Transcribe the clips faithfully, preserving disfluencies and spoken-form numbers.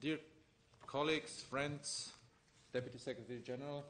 Dear colleagues, friends, Deputy Secretary General,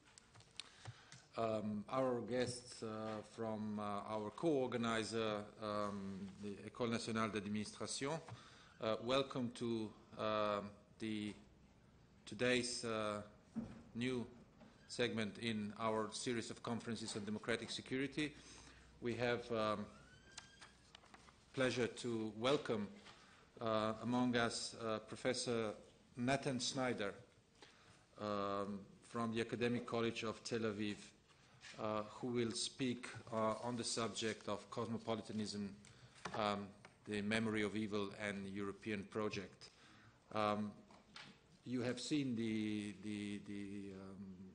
um, our guests uh, from uh, our co-organizer, um, the École Nationale d'Administration, uh, welcome to uh, the today's uh, new segment in our series of conferences on democratic security. We have um, pleasure to welcome uh, among us uh, Professor Natan Sznaider um, from the Academic College of Tel-Aviv, uh, who will speak uh, on the subject of cosmopolitanism, um, the memory of evil, and the European project. Um, you have seen the, the, the um,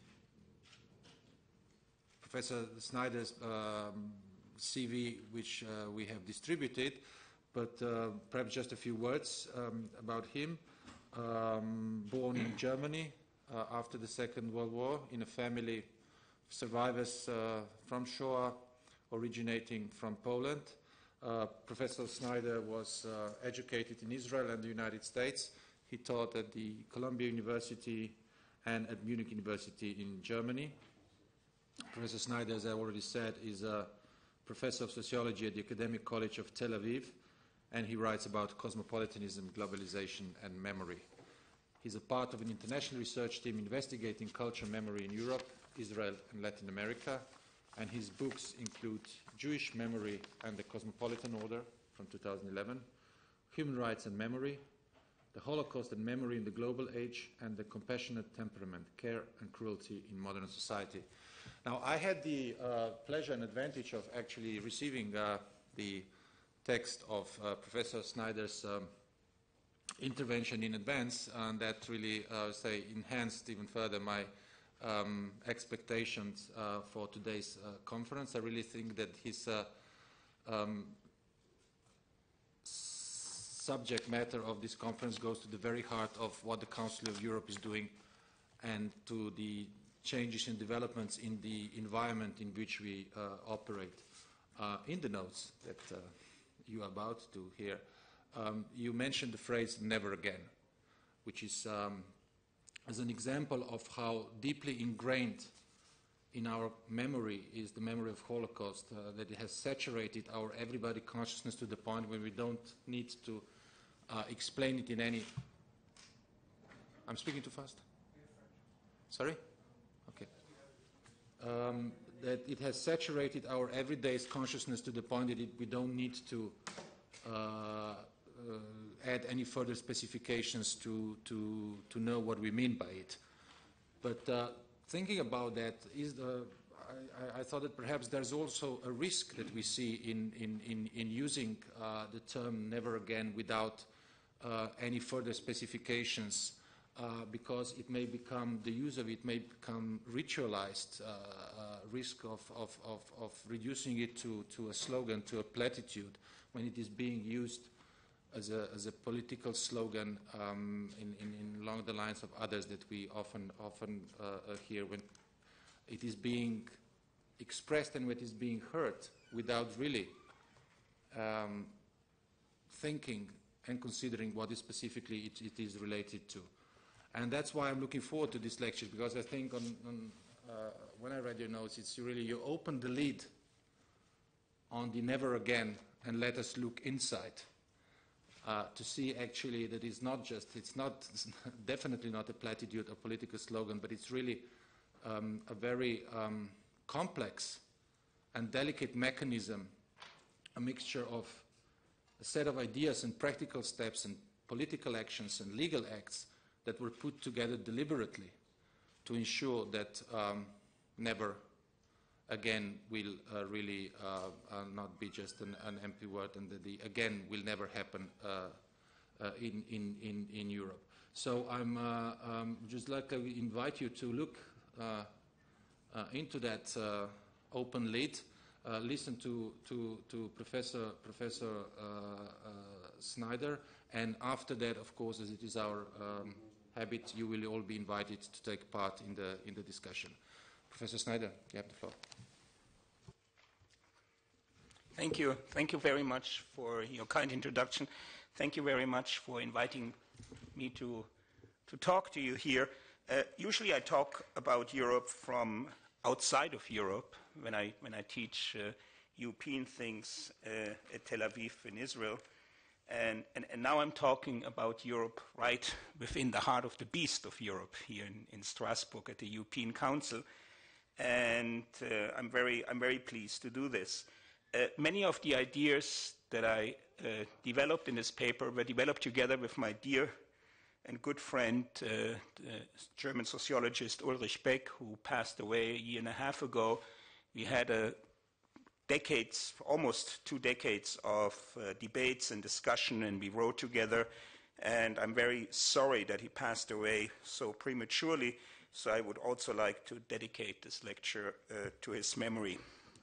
Professor Sznaider's um, C V, which uh, we have distributed, but uh, perhaps just a few words um, about him. Um, born in Germany uh, after the Second World War, in a family of survivors uh, from Shoah, originating from Poland. Uh, Professor Sznaider was uh, educated in Israel and the United States. He taught at the Columbia University and at Munich University in Germany. Professor Sznaider, as I already said, is a professor of sociology at the Academic College of Tel Aviv, and he writes about cosmopolitanism, globalization, and memory. He's a part of an international research team investigating culture memory in Europe, Israel, and Latin America, and his books include Jewish Memory and the Cosmopolitan Order from two thousand eleven, Human Rights and Memory, The Holocaust and Memory in the Global Age, and The Compassionate Temperament, Care and Cruelty in Modern Society. Now, I had the uh, pleasure and advantage of actually receiving uh, the text of uh, Professor Sznaider's um, intervention in advance, and that really, uh, say, enhanced even further my um, expectations uh, for today's uh, conference. I really think that his uh, um, subject matter of this conference goes to the very heart of what the Council of Europe is doing and to the changes and developments in the environment in which we uh, operate. Uh, in the notes that uh, you are about to hear, um, you mentioned the phrase "never again," which is um, as an example of how deeply ingrained in our memory is the memory of Holocaust, uh, that it has saturated our everybody consciousness to the point where we don't need to uh, explain it in any... I'm speaking too fast? Sorry? Okay. Um, that it has saturated our everyday consciousness to the point that it, we don't need to uh, uh, add any further specifications to, to, to know what we mean by it. But uh, thinking about that, is the, I, I thought that perhaps there's also a risk that we see in, in, in, in using uh, the term "never again" without uh, any further specifications. Uh, because it may become, the use of it may become ritualized, uh, uh, risk of, of, of, of reducing it to, to a slogan, to a platitude, when it is being used as a, as a political slogan um, in, in, in along the lines of others that we often, often uh, hear, when it is being expressed and when it is being heard without really um, thinking and considering what is specifically it, it is related to. And that's why I'm looking forward to this lecture, because I think on, on, uh, when I read your notes, it's really, you open the lid on the never again and let us look inside uh, to see actually that it's not just, it's not, it's definitely not a platitude or political slogan, but it's really um, a very um, complex and delicate mechanism, a mixture of a set of ideas and practical steps and political actions and legal acts that were put together deliberately to ensure that um, never again will uh, really uh, uh, not be just an, an empty word, and that the again will never happen uh, uh, in, in, in, in Europe. So I'm uh, um, just like to invite you to look uh, uh, into that uh, open lid, uh, listen to, to, to Professor, Professor uh, uh, Sznaider, and after that, of course, as it is our um, habit, you will all be invited to take part in the, in the discussion. Professor Sznaider, you have the floor. Thank you. Thank you very much for your kind introduction. Thank you very much for inviting me to, to talk to you here. Uh, usually I talk about Europe from outside of Europe when I, when I teach uh, European things uh, at Tel Aviv in Israel. And, and, and now I'm talking about Europe right within the heart of the beast of Europe here in, in Strasbourg at the European Council. And uh, I'm, very, I'm very pleased to do this. Uh, many of the ideas that I uh, developed in this paper were developed together with my dear and good friend, uh, the German sociologist Ulrich Beck, who passed away a year and a half ago. We had a decades, almost two decades of uh, debates and discussion, and we wrote together, and I'm very sorry that he passed away so prematurely, so I would also like to dedicate this lecture uh, to his memory.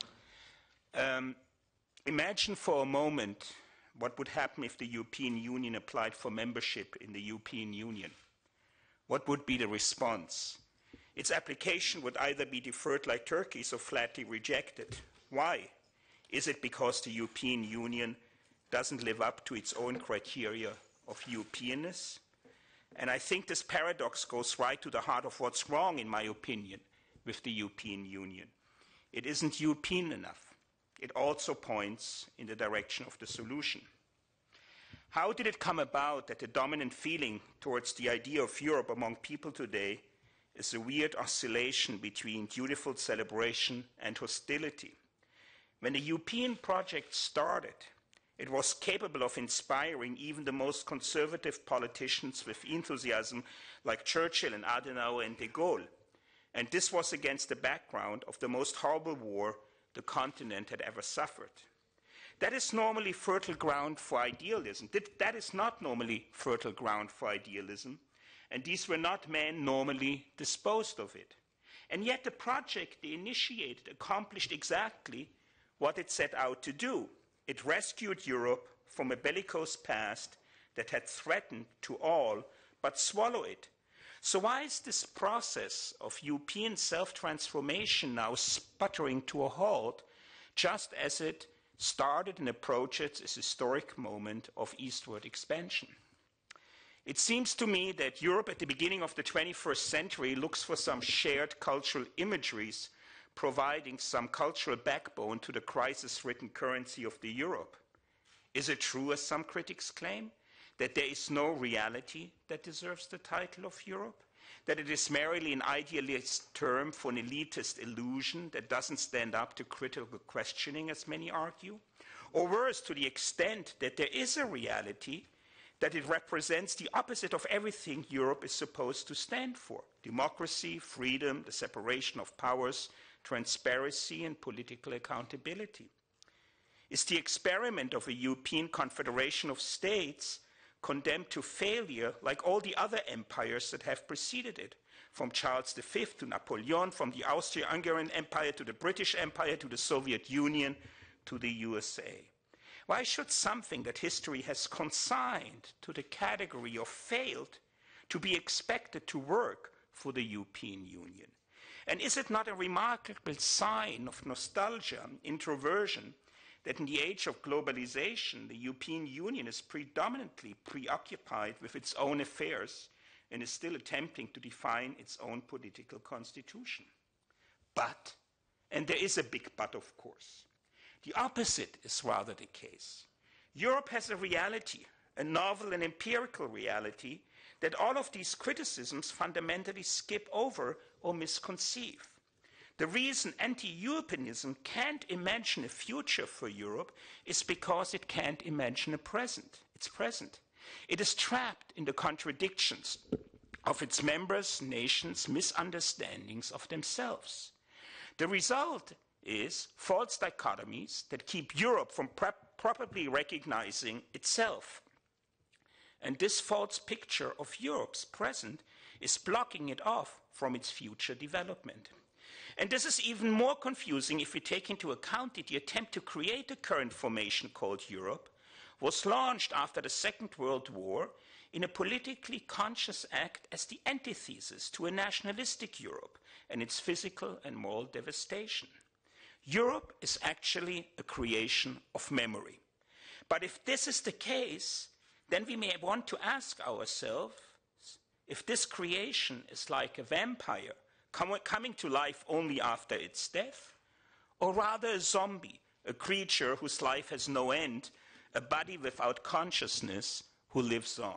Um, imagine for a moment what would happen if the European Union applied for membership in the European Union. What would be the response? Its application would either be deferred like Turkey's or flatly rejected. Why? Is it because the European Union doesn't live up to its own criteria of Europeanness? And I think this paradox goes right to the heart of what's wrong, in my opinion, with the European Union. It isn't European enough. It also points in the direction of the solution. How did it come about that the dominant feeling towards the idea of Europe among people today is a weird oscillation between dutiful celebration and hostility? When the European project started, it was capable of inspiring even the most conservative politicians with enthusiasm like Churchill and Adenauer and de Gaulle. And this was against the background of the most horrible war the continent had ever suffered. That is normally fertile ground for idealism. That is not normally fertile ground for idealism, and these were not men normally disposed of it. And yet the project they initiated accomplished exactly what it set out to do. It rescued Europe from a bellicose past that had threatened to all but swallow it. So why is this process of European self-transformation now sputtering to a halt, just as it started and approaches its historic moment of eastward expansion? It seems to me that Europe at the beginning of the twenty-first century looks for some shared cultural imageries providing some cultural backbone to the crisis-ridden currency of the Europe. Is it true, as some critics claim, that there is no reality that deserves the title of Europe? That it is merely an idealist term for an elitist illusion that doesn't stand up to critical questioning, as many argue? Or worse, to the extent that there is a reality, that it represents the opposite of everything Europe is supposed to stand for: democracy, freedom, the separation of powers, transparency, and political accountability? Is the experiment of a European confederation of states condemned to failure like all the other empires that have preceded it, from Charles the Fifth to Napoleon, from the Austro-Hungarian Empire to the British Empire to the Soviet Union to the U S A? Why should something that history has consigned to the category of failed to be expected to work for the European Union? And is it not a remarkable sign of nostalgia, introversion, that in the age of globalization, the European Union is predominantly preoccupied with its own affairs and is still attempting to define its own political constitution? But, and there is a big but, of course, the opposite is rather the case. Europe has a reality, a novel and empirical reality, that all of these criticisms fundamentally skip over or misconceive. The reason anti-Europeanism can't imagine a future for Europe is because it can't imagine a present. It's present. It is trapped in the contradictions of its members, nations' misunderstandings of themselves. The result is false dichotomies that keep Europe from properly recognizing itself. And this false picture of Europe's present is blocking it off from its future development. And this is even more confusing if we take into account that the attempt to create the current formation called Europe was launched after the Second World War in a politically conscious act as the antithesis to a nationalistic Europe and its physical and moral devastation. Europe is actually a creation of memory. But if this is the case, then we may want to ask ourselves, if this creation is like a vampire com- coming to life only after its death, or rather a zombie, a creature whose life has no end, a body without consciousness who lives on.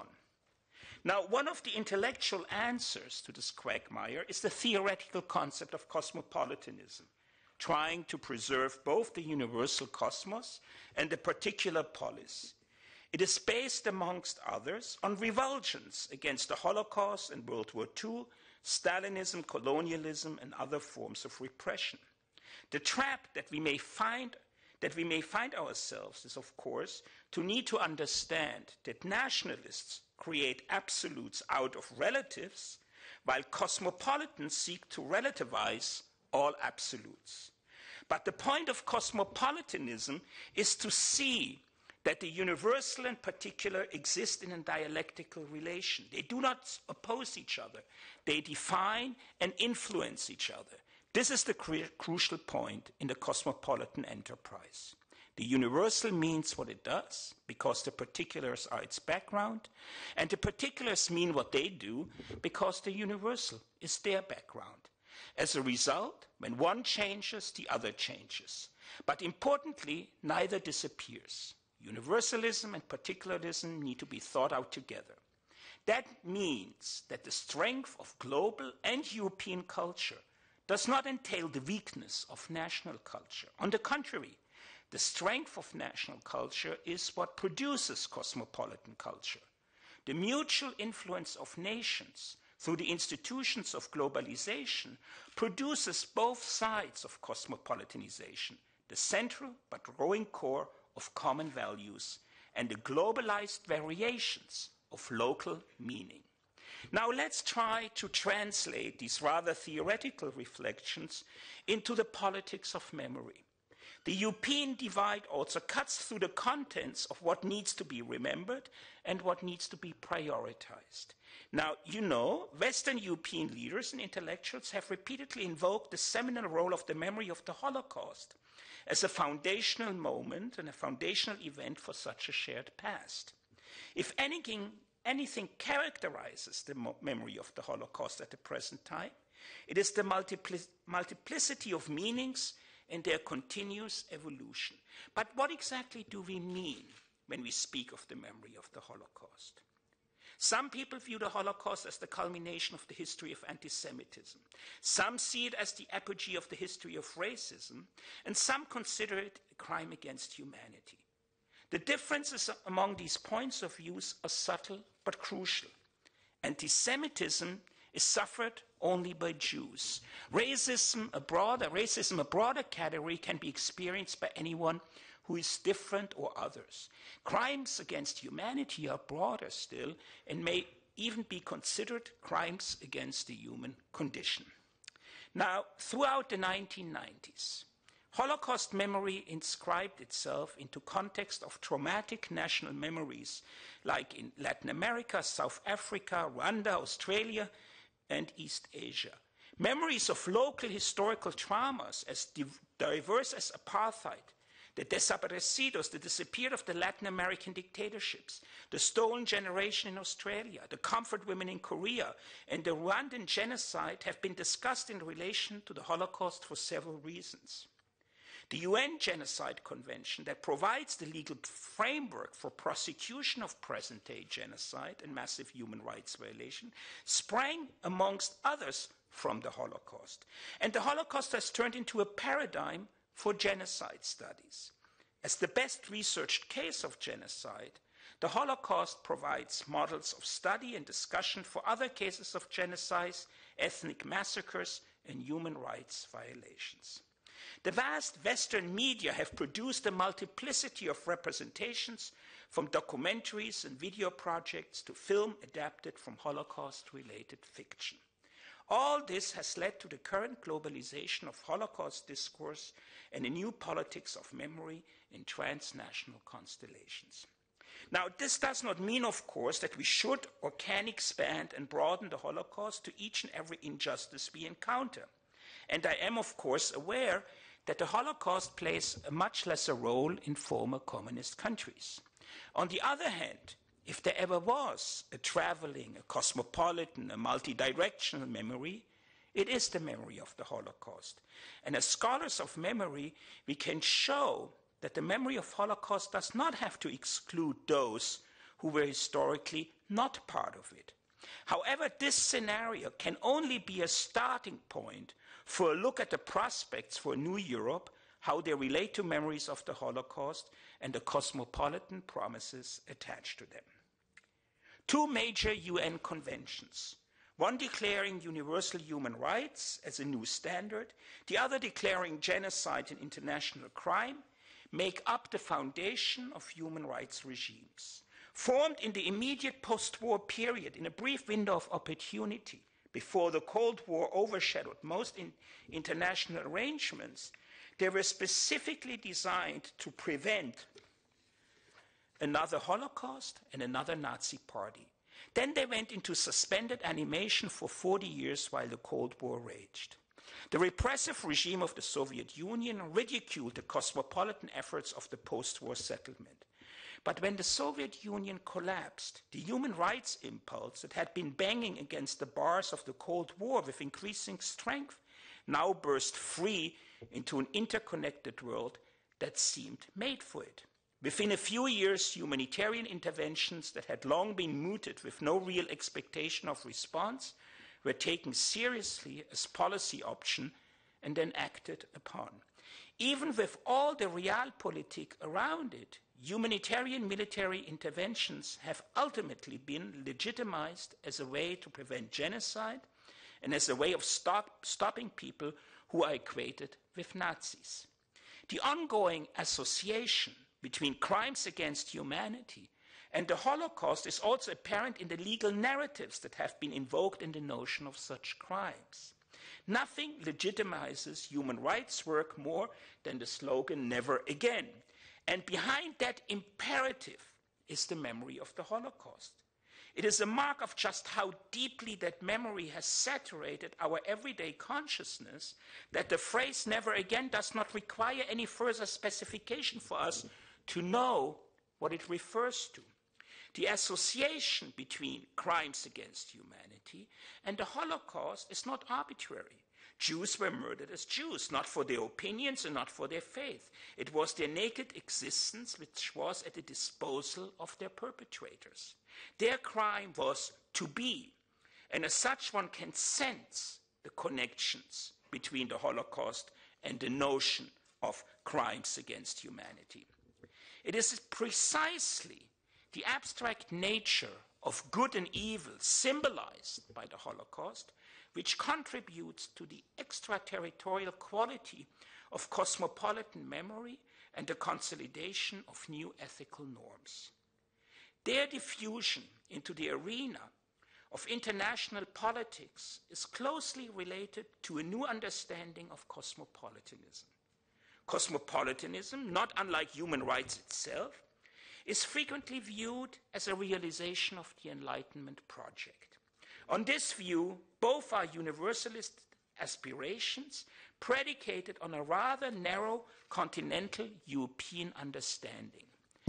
Now, one of the intellectual answers to this quagmire is the theoretical concept of cosmopolitanism, trying to preserve both the universal cosmos and the particular polis. It is based, amongst others, on revulsions against the Holocaust and World War Two, Stalinism, colonialism, and other forms of repression. The trap that we may find that we may find ourselves is, of course, to need to understand that nationalists create absolutes out of relatives, while cosmopolitans seek to relativize all absolutes. But the point of cosmopolitanism is to see that the universal and particular exist in a dialectical relation. They do not oppose each other. They define and influence each other. This is the cru- crucial point in the cosmopolitan enterprise. The universal means what it does, because the particulars are its background, and the particulars mean what they do, because the universal is their background. As a result, when one changes, the other changes. But importantly, neither disappears. Universalism and particularism need to be thought out together. That means that the strength of global and European culture does not entail the weakness of national culture. On the contrary, the strength of national culture is what produces cosmopolitan culture. The mutual influence of nations through the institutions of globalization produces both sides of cosmopolitanization, the central but growing core of common values and the globalized variations of local meaning. Now let's try to translate these rather theoretical reflections into the politics of memory. The European divide also cuts through the contents of what needs to be remembered and what needs to be prioritized. Now, you know, Western European leaders and intellectuals have repeatedly invoked the seminal role of the memory of the Holocaust as a foundational moment and a foundational event for such a shared past. If anything, anything characterizes the mo- memory of the Holocaust at the present time, it is the multipli- multiplicity of meanings and their continuous evolution. But what exactly do we mean when we speak of the memory of the Holocaust? Some people view the Holocaust as the culmination of the history of anti-Semitism. Some see it as the apogee of the history of racism, and some consider it a crime against humanity. The differences among these points of view are subtle but crucial. Anti-Semitism is suffered only by Jews. Racism, a broader, racism, a broader category, can be experienced by anyone who is different or others. Crimes against humanity are broader still and may even be considered crimes against the human condition. Now, throughout the nineteen nineties, Holocaust memory inscribed itself into context of traumatic national memories, like in Latin America, South Africa, Rwanda, Australia, and East Asia. Memories of local historical traumas as div- diverse as apartheid, the desaparecidos, the disappeared of the Latin American dictatorships, the stolen generation in Australia, the comfort women in Korea, and the Rwandan genocide have been discussed in relation to the Holocaust for several reasons. The U N Genocide Convention that provides the legal framework for prosecution of present-day genocide and massive human rights violation sprang, amongst others, from the Holocaust. And the Holocaust has turned into a paradigm for genocide studies. As the best researched case of genocide, the Holocaust provides models of study and discussion for other cases of genocide, ethnic massacres, and human rights violations. The vast Western media have produced a multiplicity of representations, from documentaries and video projects to film adapted from Holocaust-related fiction. All this has led to the current globalization of Holocaust discourse and a new politics of memory in transnational constellations. Now, this does not mean, of course, that we should or can expand and broaden the Holocaust to each and every injustice we encounter. And I am, of course, aware that the Holocaust plays a much lesser role in former communist countries. On the other hand, if there ever was a traveling, a cosmopolitan, a multi-directional memory, it is the memory of the Holocaust. And as scholars of memory, we can show that the memory of Holocaust does not have to exclude those who were historically not part of it. However, this scenario can only be a starting point for a look at the prospects for a new Europe, how they relate to memories of the Holocaust and the cosmopolitan promises attached to them. Two major U N conventions, one declaring universal human rights as a new standard, the other declaring genocide an international crime, make up the foundation of human rights regimes. Formed in the immediate post-war period, in a brief window of opportunity, before the Cold War overshadowed most in international arrangements, they were specifically designed to prevent another Holocaust and another Nazi party. Then they went into suspended animation for forty years while the Cold War raged. The repressive regime of the Soviet Union ridiculed the cosmopolitan efforts of the post-war settlement. But when the Soviet Union collapsed, the human rights impulse that had been banging against the bars of the Cold War with increasing strength now burst free into an interconnected world that seemed made for it. Within a few years, humanitarian interventions that had long been mooted with no real expectation of response were taken seriously as policy option and then acted upon. Even with all the realpolitik around it, humanitarian military interventions have ultimately been legitimized as a way to prevent genocide and as a way of stop, stopping people who are equated with Nazis. The ongoing association between crimes against humanity and the Holocaust is also apparent in the legal narratives that have been invoked in the notion of such crimes. Nothing legitimizes human rights work more than the slogan, "Never again." And behind that imperative is the memory of the Holocaust. It is a mark of just how deeply that memory has saturated our everyday consciousness that the phrase "never again" does not require any further specification for us to know what it refers to. The association between crimes against humanity and the Holocaust is not arbitrary. Jews were murdered as Jews, not for their opinions and not for their faith. It was their naked existence which was at the disposal of their perpetrators. Their crime was to be, and as such one can sense the connections between the Holocaust and the notion of crimes against humanity. It is precisely the abstract nature of good and evil symbolized by the Holocaust which contributes to the extraterritorial quality of cosmopolitan memory and the consolidation of new ethical norms. Their diffusion into the arena of international politics is closely related to a new understanding of cosmopolitanism. Cosmopolitanism, not unlike human rights itself, is frequently viewed as a realization of the Enlightenment project. On this view, both are universalist aspirations predicated on a rather narrow continental European understanding.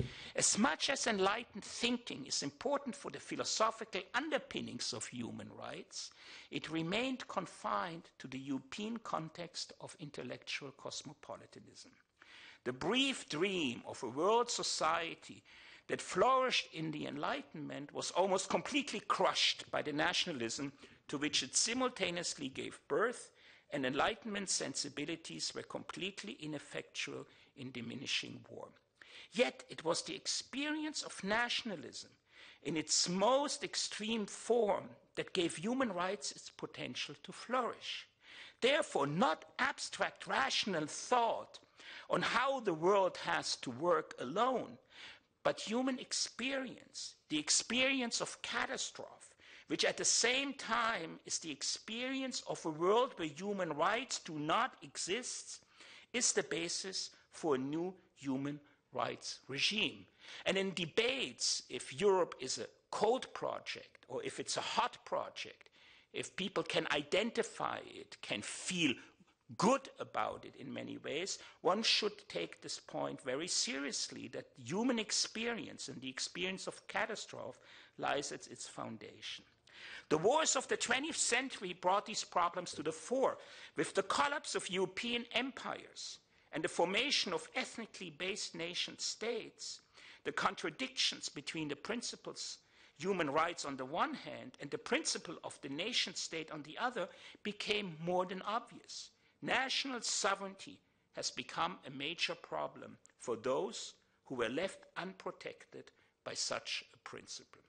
As much as enlightened thinking is important for the philosophical underpinnings of human rights, it remained confined to the European context of intellectual cosmopolitanism. The brief dream of a world society that flourished in the Enlightenment was almost completely crushed by the nationalism to which it simultaneously gave birth, and Enlightenment sensibilities were completely ineffectual in diminishing war. Yet it was the experience of nationalism in its most extreme form that gave human rights its potential to flourish. Therefore, not abstract rational thought on how the world has to work alone, but human experience, the experience of catastrophe, which at the same time is the experience of a world where human rights do not exist, is the basis for a new human rights regime. And in debates, if Europe is a cold project or if it's a hot project, if people can identify it, can feel good about it in many ways, one should take this point very seriously, that human experience and the experience of catastrophe lies at its foundation. The wars of the twentieth century brought these problems to the fore, with the collapse of European empires and the formation of ethnically based nation states. The contradictions between the principles human rights on the one hand and the principle of the nation state on the other became more than obvious. National sovereignty has become a major problem for those who were left unprotected by such a principle.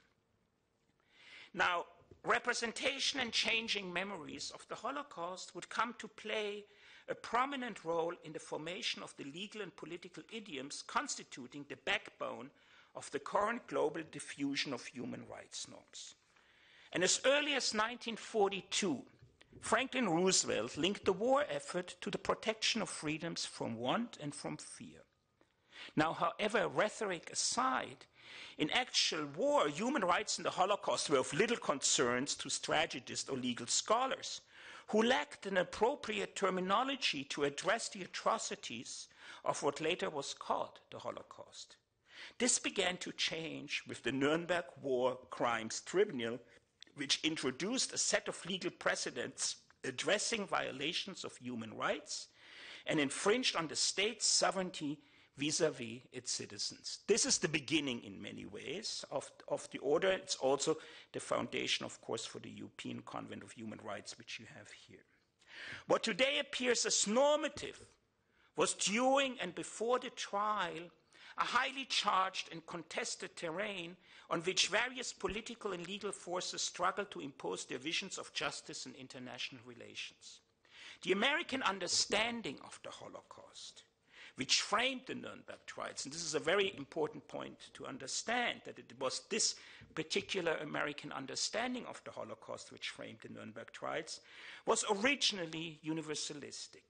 Now, representation and changing memories of the Holocaust would come to play a prominent role in the formation of the legal and political idioms constituting the backbone of the current global diffusion of human rights norms. And as early as nineteen forty-two, Franklin Roosevelt linked the war effort to the protection of freedoms from want and from fear. Now, however, rhetoric aside, in actual war, human rights in the Holocaust were of little concern to strategists or legal scholars who lacked an appropriate terminology to address the atrocities of what later was called the Holocaust. This began to change with the Nuremberg War Crimes Tribunal, which introduced a set of legal precedents addressing violations of human rights and infringed on the state's sovereignty vis-à-vis its citizens. This is the beginning, in many ways, of, of the order. It's also the foundation, of course, for the European Convent of Human Rights, which you have here. What today appears as normative was during and before the trial a highly charged and contested terrain on which various political and legal forces struggled to impose their visions of justice and international relations. The American understanding of the Holocaust, which framed the Nuremberg trials, and this is a very important point to understand, that it was this particular American understanding of the Holocaust which framed the Nuremberg trials, was originally universalistic.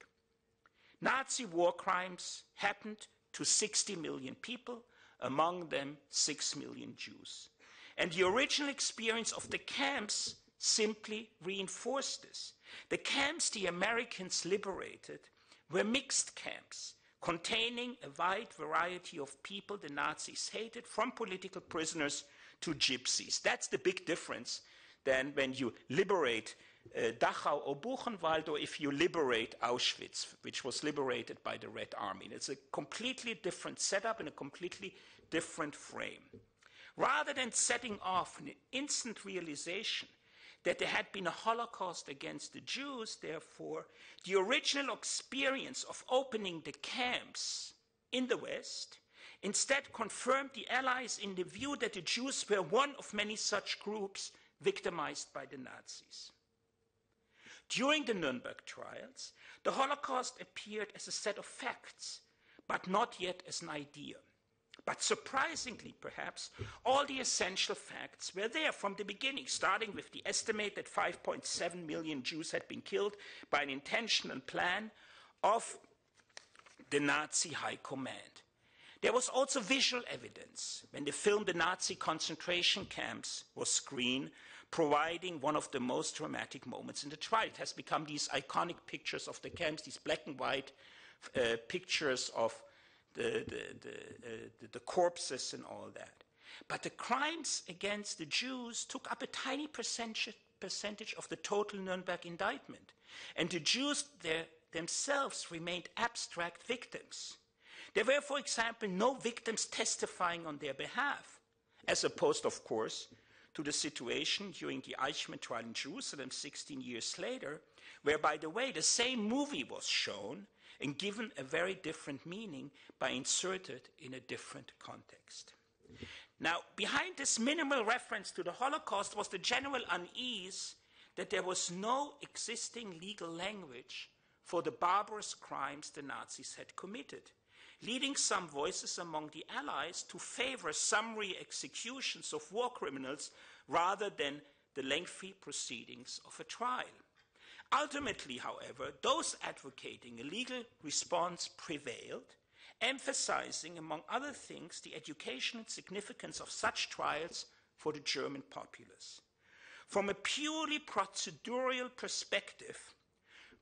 Nazi war crimes happened to sixty million people, among them six million Jews. And the original experience of the camps simply reinforced this. The camps the Americans liberated were mixed camps, containing a wide variety of people the Nazis hated, from political prisoners to gypsies. That's the big difference than when you liberate uh, Dachau or Buchenwald, or if you liberate Auschwitz, which was liberated by the Red Army. And it's a completely different setup and a completely different frame. Rather than setting off an instant realization that there had been a Holocaust against the Jews, therefore, the original experience of opening the camps in the West instead confirmed the Allies in the view that the Jews were one of many such groups victimized by the Nazis. During the Nuremberg trials, the Holocaust appeared as a set of facts, but not yet as an idea. But surprisingly, perhaps, all the essential facts were there from the beginning, starting with the estimate that five point seven million Jews had been killed by an intentional plan of the Nazi high command. There was also visual evidence when the film The Nazi Concentration Camps was screened, providing one of the most dramatic moments in the trial. It has become these iconic pictures of the camps, these black and white uh, pictures of the, the, the, uh, the, the corpses and all that. But the crimes against the Jews took up a tiny percentage, percentage of the total Nuremberg indictment. And the Jews there, themselves remained abstract victims. There were, for example, no victims testifying on their behalf, as opposed, of course, to the situation during the Eichmann trial in Jerusalem sixteen years later, where, by the way, the same movie was shown and given a very different meaning by inserted in a different context. Now, behind this minimal reference to the Holocaust was the general unease that there was no existing legal language for the barbarous crimes the Nazis had committed, leading some voices among the Allies to favor summary executions of war criminals rather than the lengthy proceedings of a trial. Ultimately, however, those advocating a legal response prevailed, emphasizing, among other things, the educational significance of such trials for the German populace. From a purely procedural perspective,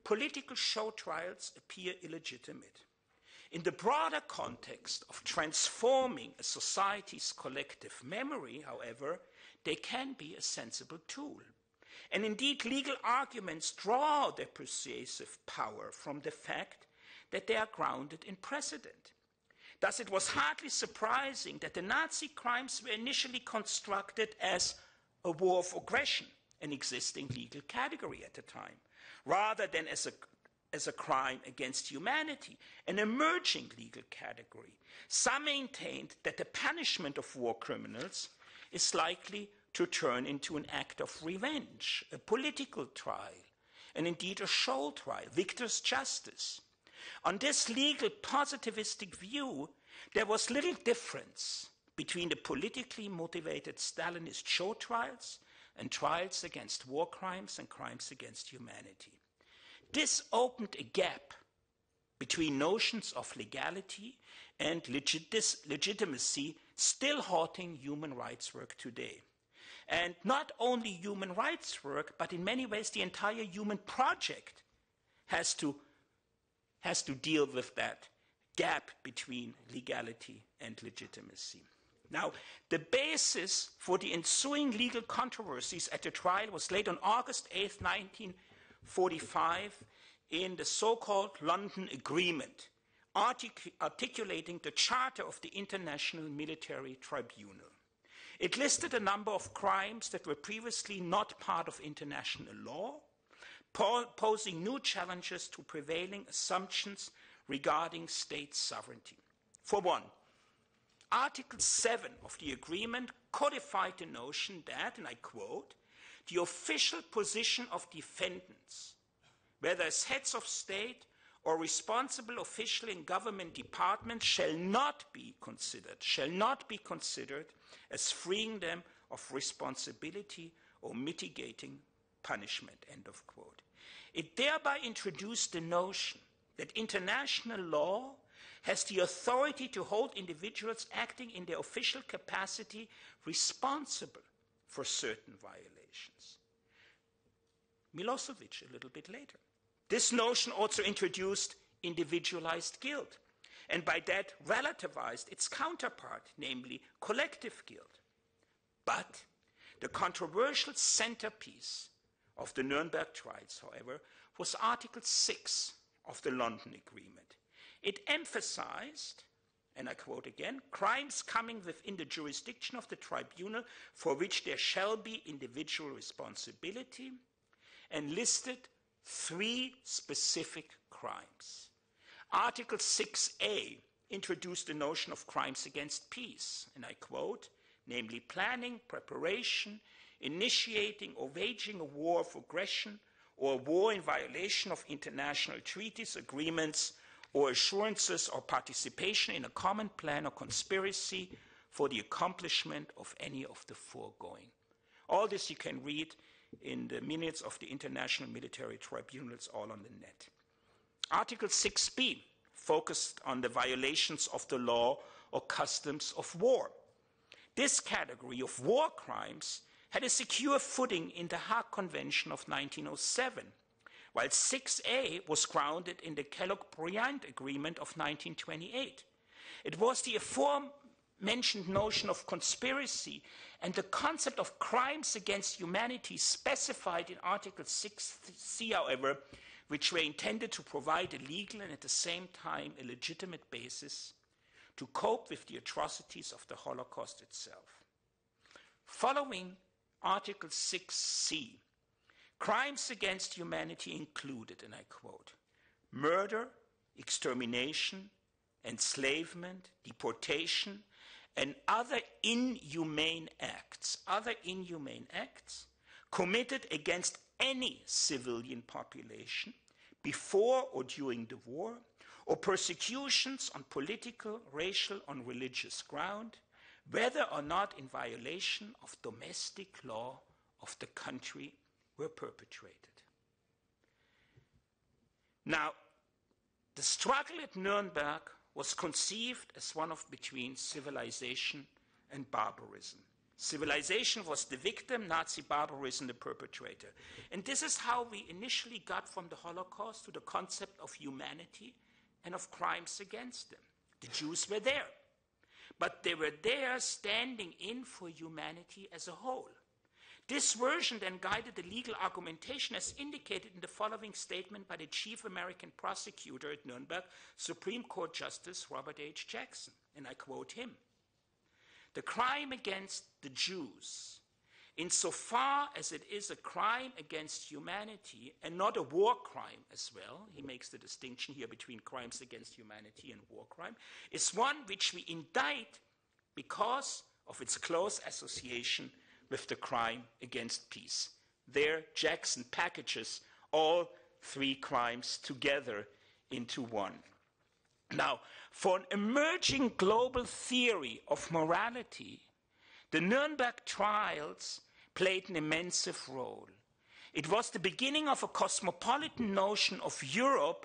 political show trials appear illegitimate. In the broader context of transforming a society's collective memory, however, they can be a sensible tool. And indeed, legal arguments draw their persuasive power from the fact that they are grounded in precedent. Thus, it was hardly surprising that the Nazi crimes were initially constructed as a war of aggression, an existing legal category at the time, rather than as a, as a crime against humanity, an emerging legal category. Some maintained that the punishment of war criminals is likely to turn into an act of revenge, a political trial, and indeed a show trial, victor's justice. On this legal positivistic view, there was little difference between the politically motivated Stalinist show trials and trials against war crimes and crimes against humanity. This opened a gap between notions of legality and legit- legitimacy still haunting human rights work today. And not only human rights work, but in many ways the entire human project has to, has to deal with that gap between legality and legitimacy. Now, the basis for the ensuing legal controversies at the trial was laid on August eighth, nineteen forty-five, in the so-called London Agreement, artic- articulating the Charter of the International Military Tribunal. It listed a number of crimes that were previously not part of international law, po- posing new challenges to prevailing assumptions regarding state sovereignty. For one, Article seven of the agreement codified the notion that, and I quote, the official position of defendants, whether as heads of state or responsible official in government departments, shall not be considered, shall not be considered as freeing them of responsibility or mitigating punishment, end of quote. It thereby introduced the notion that international law has the authority to hold individuals acting in their official capacity responsible for certain violations. Milosevic a little bit later. This notion also introduced individualized guilt, and by that relativized its counterpart, namely collective guilt. But the controversial centerpiece of the Nuremberg trials, however, was Article six of the London Agreement. It emphasized, and I quote again, crimes coming within the jurisdiction of the tribunal for which there shall be individual responsibility, and listed three specific crimes. Article six A introduced the notion of crimes against peace, and I quote, namely planning, preparation, initiating or waging a war of aggression or a war in violation of international treaties, agreements, or assurances or participation in a common plan or conspiracy for the accomplishment of any of the foregoing. All this you can read in the minutes of the International Military Tribunals, all on the net. Article six B focused on the violations of the law or customs of war. This category of war crimes had a secure footing in the Hague Convention of nineteen oh seven, while six A was grounded in the Kellogg-Briand Agreement of nineteen twenty-eight. It was the aforementioned notion of conspiracy and the concept of crimes against humanity specified in Article six C, however, which were intended to provide a legal and at the same time a legitimate basis to cope with the atrocities of the Holocaust itself. Following Article six C, crimes against humanity included, and I quote, murder, extermination, enslavement, deportation, and other inhumane acts, other inhumane acts committed against any civilian population before or during the war, or persecutions on political, racial, or religious ground, whether or not in violation of domestic law of the country were perpetrated. Now, the struggle at Nuremberg was conceived as one of between civilization and barbarism. Civilization was the victim, Nazi barbarism the perpetrator. And this is how we initially got from the Holocaust to the concept of humanity and of crimes against them. The Jews were there, but they were there standing in for humanity as a whole. This version then guided the legal argumentation as indicated in the following statement by the chief American prosecutor at Nuremberg, Supreme Court Justice Robert H. Jackson, and I quote him. The crime against the Jews, insofar as it is a crime against humanity and not a war crime as well, he makes the distinction here between crimes against humanity and war crime, is one which we indict because of its close association with the crime against peace. There, Jackson packages all three crimes together into one. Now, for an emerging global theory of morality, the Nuremberg trials played an immense role. It was the beginning of a cosmopolitan notion of Europe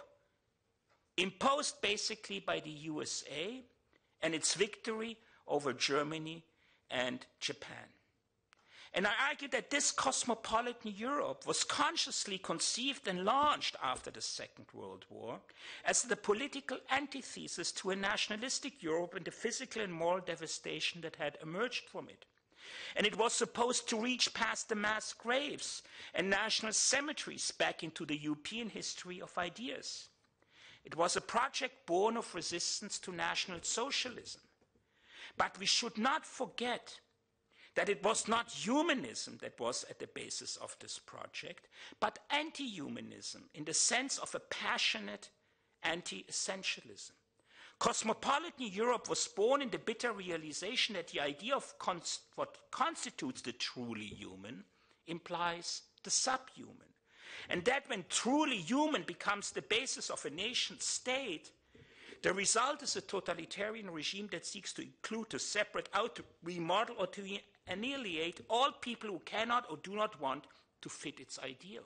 imposed basically by the U S A and its victory over Germany and Japan. And I argue that this cosmopolitan Europe was consciously conceived and launched after the Second World War as the political antithesis to a nationalistic Europe and the physical and moral devastation that had emerged from it. And it was supposed to reach past the mass graves and national cemeteries back into the European history of ideas. It was a project born of resistance to National Socialism. But we should not forget that it was not humanism that was at the basis of this project, but anti-humanism in the sense of a passionate anti-essentialism. Cosmopolitan Europe was born in the bitter realization that the idea of cons- what constitutes the truly human implies the subhuman. And that when truly human becomes the basis of a nation state, the result is a totalitarian regime that seeks to include, to separate out, to remodel, or to annihilate all people who cannot or do not want to fit its ideal.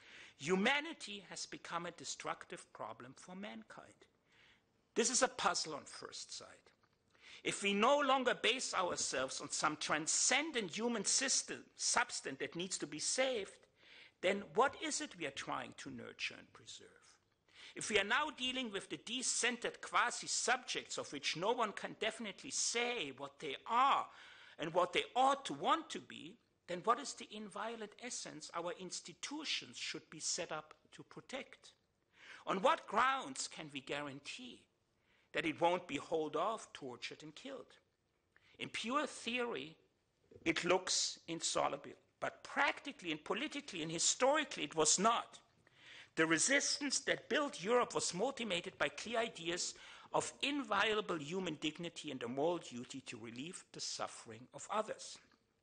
Humanity has become a destructive problem for mankind. This is a puzzle on first sight. If we no longer base ourselves on some transcendent human system, substance that needs to be saved, then what is it we are trying to nurture and preserve? If we are now dealing with the decentered quasi-subjects of which no one can definitely say what they are and what they ought to want to be, then what is the inviolate essence our institutions should be set up to protect? On what grounds can we guarantee that it won't be hauled off, tortured, and killed? In pure theory, it looks insoluble, but practically and politically and historically it was not. The resistance that built Europe was motivated by clear ideas of inviolable human dignity and a moral duty to relieve the suffering of others.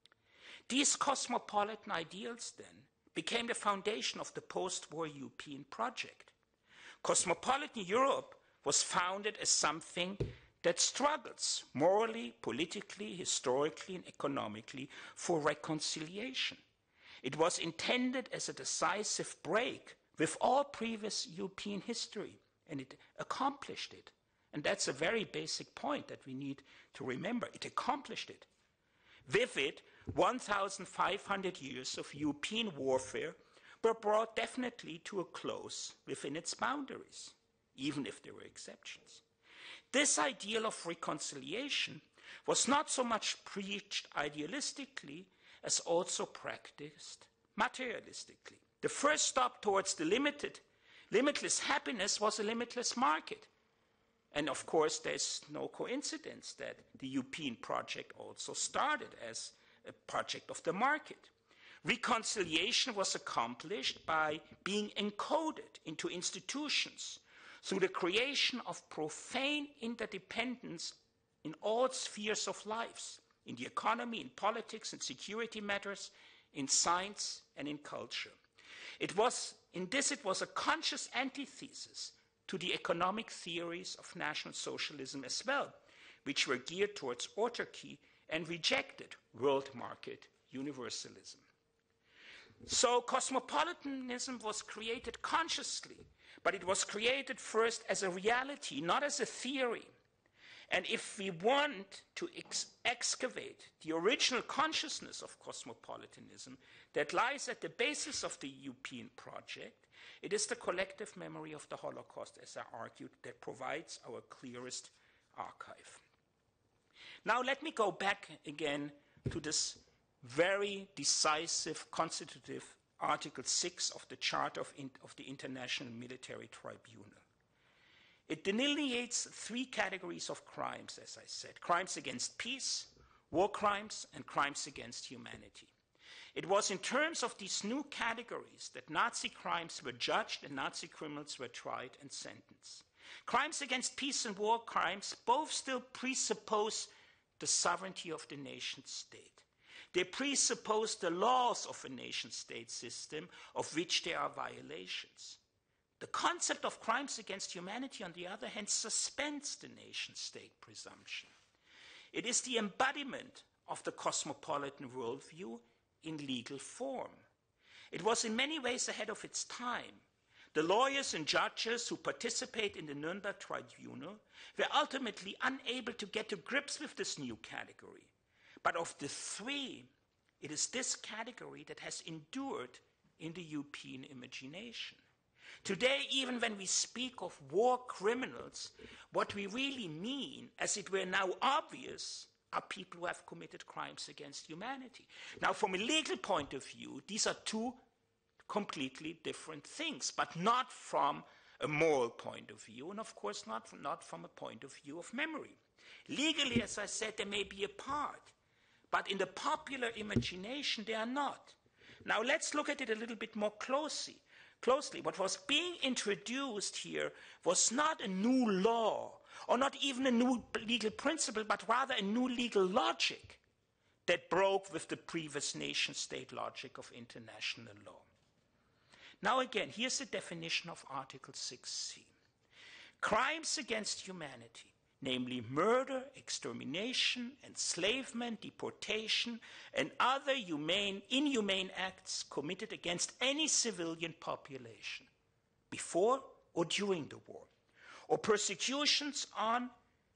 These cosmopolitan ideals, then, became the foundation of the post-war European project. Cosmopolitan Europe was founded as something that struggles morally, politically, historically, and economically for reconciliation. It was intended as a decisive break with all previous European history, and it accomplished it. And that's a very basic point that we need to remember. It accomplished it. With it, one thousand five hundred years of European warfare were brought definitely to a close within its boundaries, even if there were exceptions. This ideal of reconciliation was not so much preached idealistically as also practiced materialistically. The first stop towards the limited, limitless happiness was a limitless market. And of course, there's no coincidence that the European project also started as a project of the market. Reconciliation was accomplished by being encoded into institutions through the creation of profane interdependence in all spheres of lives, in the economy, in politics, in security matters, in science, and in culture. It was, in this, it was a conscious antithesis to the economic theories of National Socialism as well, which were geared towards autarky and rejected world market universalism. So cosmopolitanism was created consciously, but it was created first as a reality, not as a theory. And if we want to ex excavate the original consciousness of cosmopolitanism that lies at the basis of the European project, it is the collective memory of the Holocaust, as I argued, that provides our clearest archive. Now let me go back again to this very decisive constitutive Article six of the Charter of, in, of the International Military Tribunal. It delineates three categories of crimes, as I said: crimes against peace, war crimes, and crimes against humanity. It was in terms of these new categories that Nazi crimes were judged and Nazi criminals were tried and sentenced. Crimes against peace and war crimes both still presuppose the sovereignty of the nation state. They presuppose the laws of a nation-state system of which there are violations. The concept of crimes against humanity, on the other hand, suspends the nation-state presumption. It is the embodiment of the cosmopolitan worldview in legal form. It was in many ways ahead of its time. The lawyers and judges who participate in the Nuremberg Tribunal were ultimately unable to get to grips with this new category. But of the three, it is this category that has endured in the European imagination. Today, even when we speak of war criminals, what we really mean, as it were now obvious, are people who have committed crimes against humanity. Now, from a legal point of view, these are two completely different things, but not from a moral point of view, and of course not from, not from a point of view of memory. Legally, as I said, they may be a part, but in the popular imagination, they are not. Now, let's look at it a little bit more closely. Closely, what was being introduced here was not a new law, or not even a new legal principle, but rather a new legal logic that broke with the previous nation-state logic of international law. Now again, here's the definition of Article six C. Crimes against humanity, namely murder, extermination, enslavement, deportation, and other humane, inhumane acts committed against any civilian population, before or during the war, or persecutions on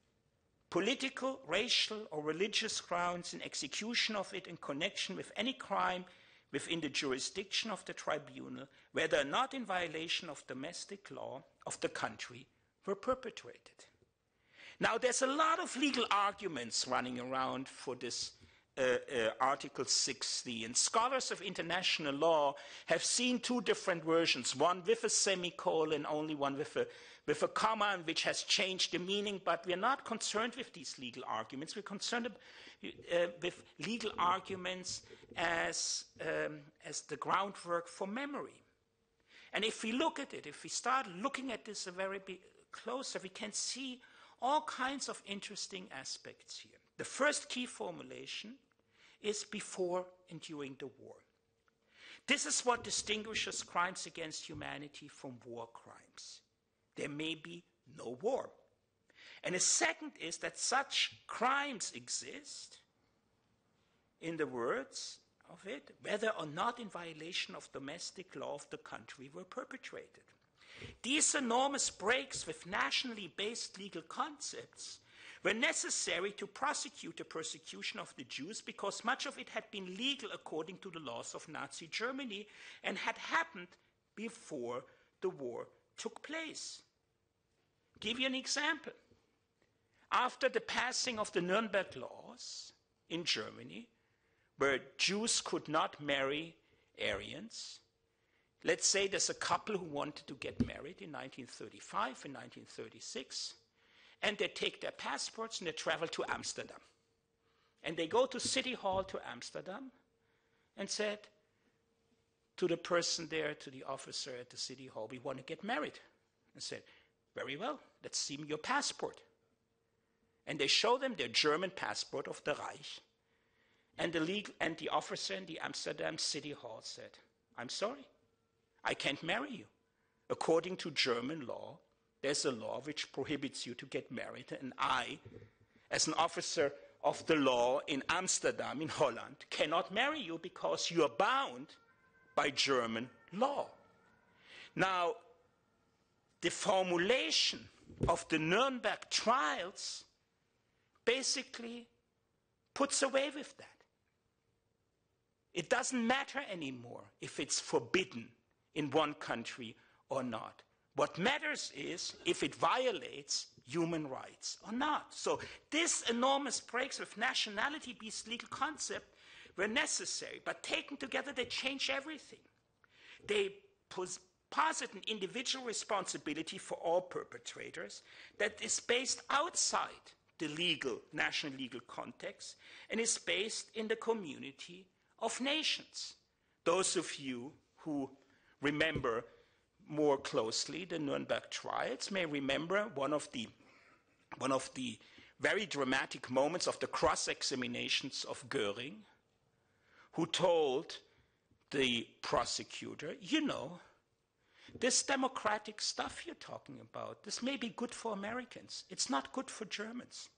political, racial, or religious grounds in execution of it in connection with any crime within the jurisdiction of the tribunal, whether or not in violation of domestic law of the country, were perpetrated. Now, there's a lot of legal arguments running around for this uh, uh, Article six C, and scholars of international law have seen two different versions, one with a semicolon, only one with a, with a comma, which has changed the meaning, but we're not concerned with these legal arguments. We're concerned uh, with legal arguments as, um, as the groundwork for memory. And if we look at it, if we start looking at this a very bit closer, we can see all kinds of interesting aspects here. The first key formulation is before and during the war. This is what distinguishes crimes against humanity from war crimes. There may be no war. And the second is that such crimes exist, in the words of it, whether or not in violation of domestic law of the country were perpetrated. These enormous breaks with nationally based legal concepts were necessary to prosecute the persecution of the Jews because much of it had been legal according to the laws of Nazi Germany and had happened before the war took place. Give you an example. After the passing of the Nuremberg laws in Germany, where Jews could not marry Aryans, let's say there's a couple who wanted to get married in nineteen thirty-five and nineteen thirty-six, and they take their passports and they travel to Amsterdam. And they go to City Hall to Amsterdam and said to the person there, to the officer at the City Hall, we want to get married. And said, very well, let's see your passport. And they show them their German passport of the Reich. And the, legal, and the officer in the Amsterdam City Hall said, I'm sorry, I can't marry you. According to German law, there's a law which prohibits you to get married, and I, as an officer of the law in Amsterdam, in Holland, cannot marry you because you are bound by German law. Now, the formulation of the Nuremberg trials basically puts away with that. It doesn't matter anymore if it's forbidden in one country or not. What matters is if it violates human rights or not. So this enormous breaks with nationality-based legal concept were necessary, but taken together they change everything. They pos posit an individual responsibility for all perpetrators that is based outside the legal, national legal context and is based in the community of nations. Those of you who remember more closely the Nuremberg trials may remember one of the, one of the very dramatic moments of the cross-examinations of Goering, who told the prosecutor, you know, this democratic stuff you're talking about, this may be good for Americans. It's not good for Germans.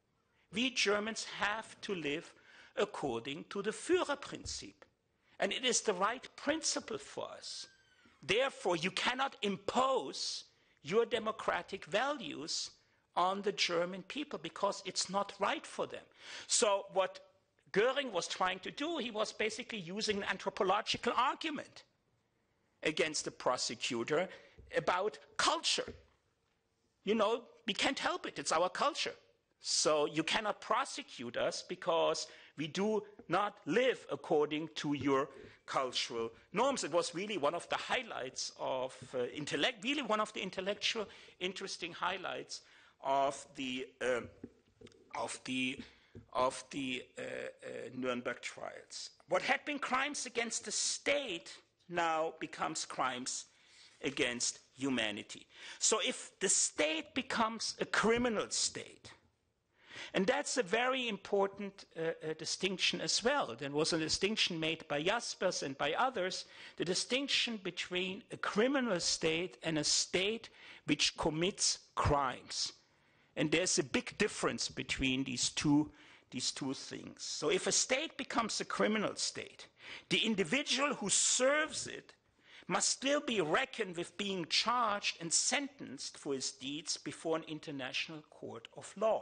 We Germans have to live according to the Führerprinzip. And it is the right principle for us. Therefore, you cannot impose your democratic values on the German people because it's not right for them. So what Goering was trying to do, he was basically using an anthropological argument against the prosecutor about culture. You know, we can't help it, it's our culture. So you cannot prosecute us because we do not live according to your cultural norms. It was really one of the highlights of uh, intellect, really one of the intellectual, interesting highlights of the um, of the of the uh, uh, Nuremberg trials. What had been crimes against the state now becomes crimes against humanity. So if the state becomes a criminal state, and that's a very important uh, uh, distinction as well. There was a distinction made by Jaspers and by others, the distinction between a criminal state and a state which commits crimes. And there's a big difference between these two, these two things. So if a state becomes a criminal state, the individual who serves it must still be reckoned with being charged and sentenced for his deeds before an international court of law.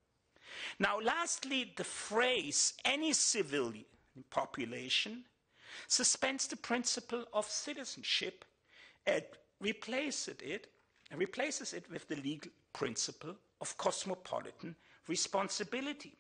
Now, lastly, the phrase any civilian population suspends the principle of citizenship and replaces it, and replaces it with the legal principle of cosmopolitan responsibility.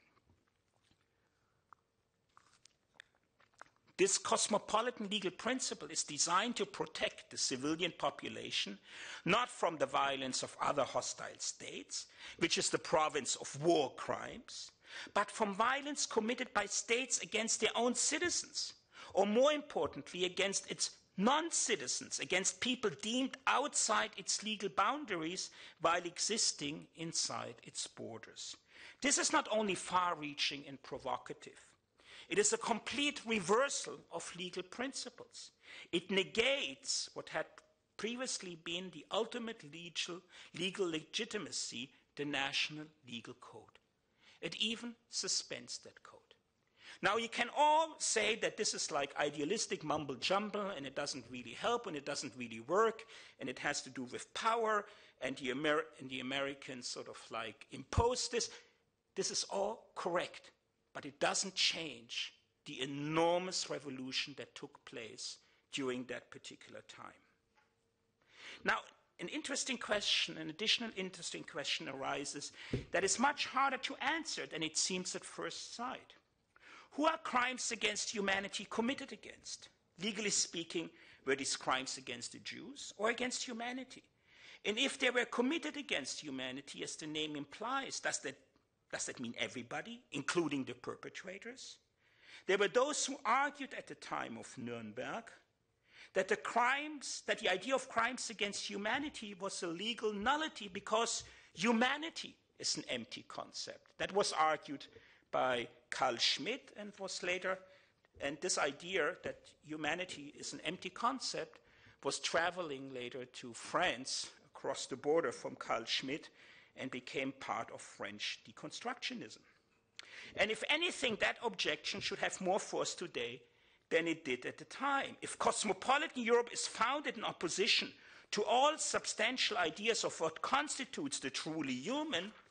This cosmopolitan legal principle is designed to protect the civilian population, not from the violence of other hostile states, which is the province of war crimes, but from violence committed by states against their own citizens, or more importantly, against its non-citizens, against people deemed outside its legal boundaries while existing inside its borders. This is not only far-reaching and provocative. It is a complete reversal of legal principles. It negates what had previously been the ultimate legal, legal legitimacy, the national legal code. It even suspends that code. Now, you can all say that this is like idealistic mumble-jumble, and it doesn't really help, and it doesn't really work, and it has to do with power, and the, Amer and the Americans sort of like impose this. This is all correct. But it doesn't change the enormous revolution that took place during that particular time. Now, an interesting question, an additional interesting question arises that is much harder to answer than it seems at first sight. Who are crimes against humanity committed against? Legally speaking, were these crimes against the Jews or against humanity? And if they were committed against humanity, as the name implies, does that Does that mean everybody, including the perpetrators? There were those who argued at the time of Nuremberg that the crimes, that the idea of crimes against humanity was a legal nullity because humanity is an empty concept. That was argued by Carl Schmitt and was later, and this idea that humanity is an empty concept was traveling later to France across the border from Carl Schmitt and became part of French deconstructionism. And if anything, that objection should have more force today than it did at the time. If cosmopolitan Europe is founded in opposition to all substantial ideas of what constitutes the truly human,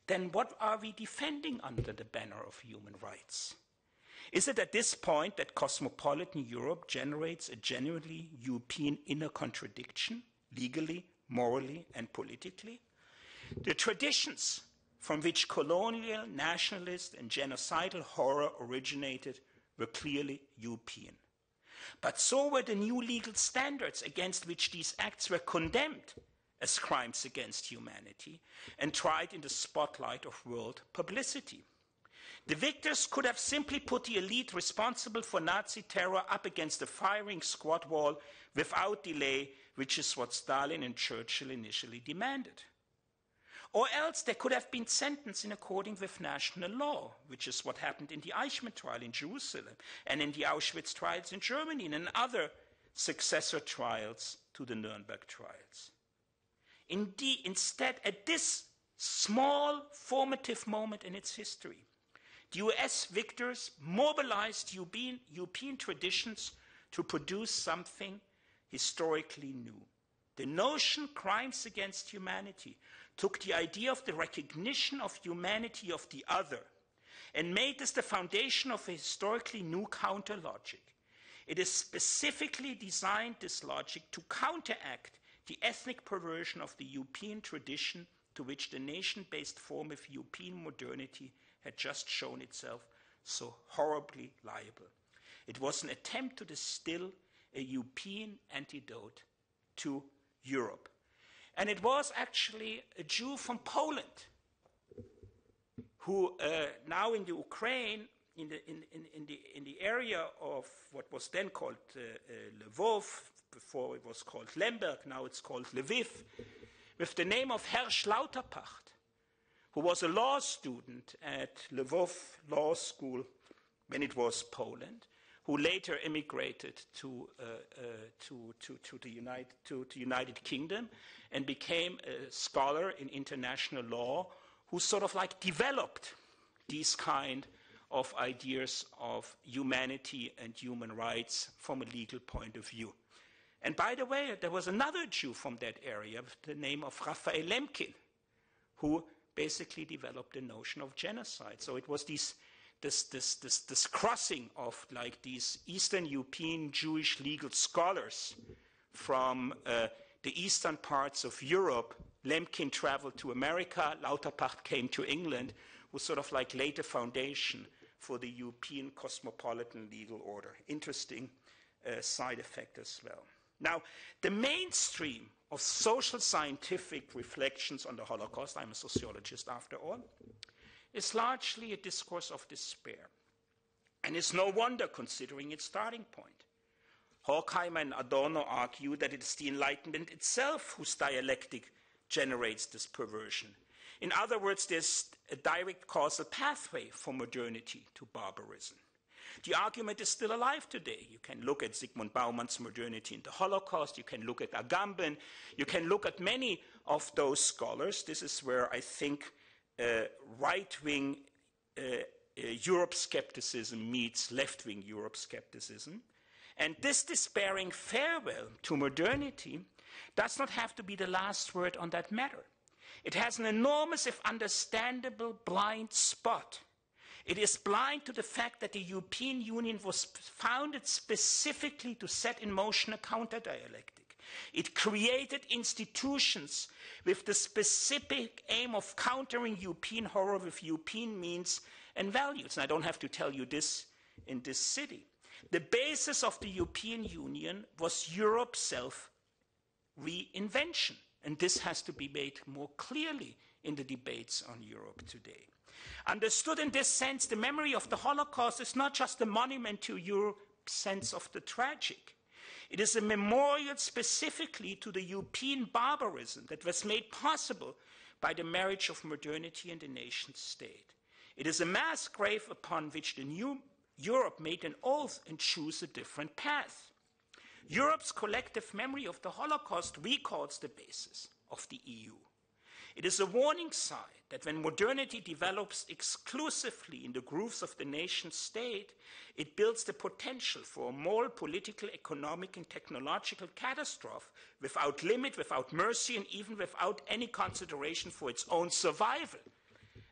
then what are we defending under the banner of human rights? Is it at this point that cosmopolitan Europe generates a genuinely European inner contradiction, legally, morally, and politically? The traditions from which colonial, nationalist, and genocidal horror originated were clearly European. But so were the new legal standards against which these acts were condemned as crimes against humanity and tried in the spotlight of world publicity. The victors could have simply put the elite responsible for Nazi terror up against the firing squad wall without delay, which is what Stalin and Churchill initially demanded. Or else they could have been sentenced in accordance with national law, which is what happened in the Eichmann trial in Jerusalem and in the Auschwitz trials in Germany and in other successor trials to the Nuremberg trials. Indeed, instead, at this small formative moment in its history, the U S victors mobilized European, European traditions to produce something historically new. The notion crimes against humanity took the idea of the recognition of humanity of the other and made this the foundation of a historically new counter-logic. It is specifically designed, this logic, to counteract the ethnic perversion of the European tradition to which the nation-based form of European modernity had just shown itself so horribly liable. It was an attempt to distill a European antidote to Europe. And it was actually a Jew from Poland who uh, now in the Ukraine, in the, in, in, in, the, in the area of what was then called uh, uh, Lvov, before it was called Lemberg, now it's called Lviv, with the name of Hersch Lauterpacht, who was a law student at Lvov Law School when it was Poland, who later immigrated to, uh, uh, to, to, to, the United, to the United Kingdom and became a scholar in international law who sort of like developed these kind of ideas of humanity and human rights from a legal point of view. And by the way, there was another Jew from that area with the name of Raphael Lemkin, who basically developed the notion of genocide. So it was these This, this, this, this crossing of like these Eastern European Jewish legal scholars from uh, the eastern parts of Europe. Lemkin traveled to America, Lauterpacht came to England, was sort of like laid the foundation for the European cosmopolitan legal order. Interesting uh, side effect as well. Now, the mainstream of social scientific reflections on the Holocaust, I'm a sociologist after all, is largely a discourse of despair. And it's no wonder considering its starting point. Horkheimer and Adorno argue that it is the Enlightenment itself whose dialectic generates this perversion. In other words, there's a direct causal pathway from modernity to barbarism. The argument is still alive today. You can look at Zygmunt Baumann's Modernity in the Holocaust, you can look at Agamben, you can look at many of those scholars. This is where I think Uh, right-wing uh, uh, Europe skepticism meets left-wing Europe skepticism. And this despairing farewell to modernity does not have to be the last word on that matter. It has an enormous, if understandable, blind spot. It is blind to the fact that the European Union was founded specifically to set in motion a counter-dialectic. It created institutions with the specific aim of countering European horror with European means and values. And I don't have to tell you this in this city. The basis of the European Union was Europe's self-reinvention. And this has to be made more clearly in the debates on Europe today. Understood in this sense, the memory of the Holocaust is not just a monument to Europe's sense of the tragic. It is a memorial specifically to the European barbarism that was made possible by the marriage of modernity and the nation state. It is a mass grave upon which the new Europe made an oath and chose a different path. Europe's collective memory of the Holocaust recalls the basis of the E U. It is a warning sign that when modernity develops exclusively in the grooves of the nation state, it builds the potential for a moral, political, economic, and technological catastrophe without limit, without mercy, and even without any consideration for its own survival.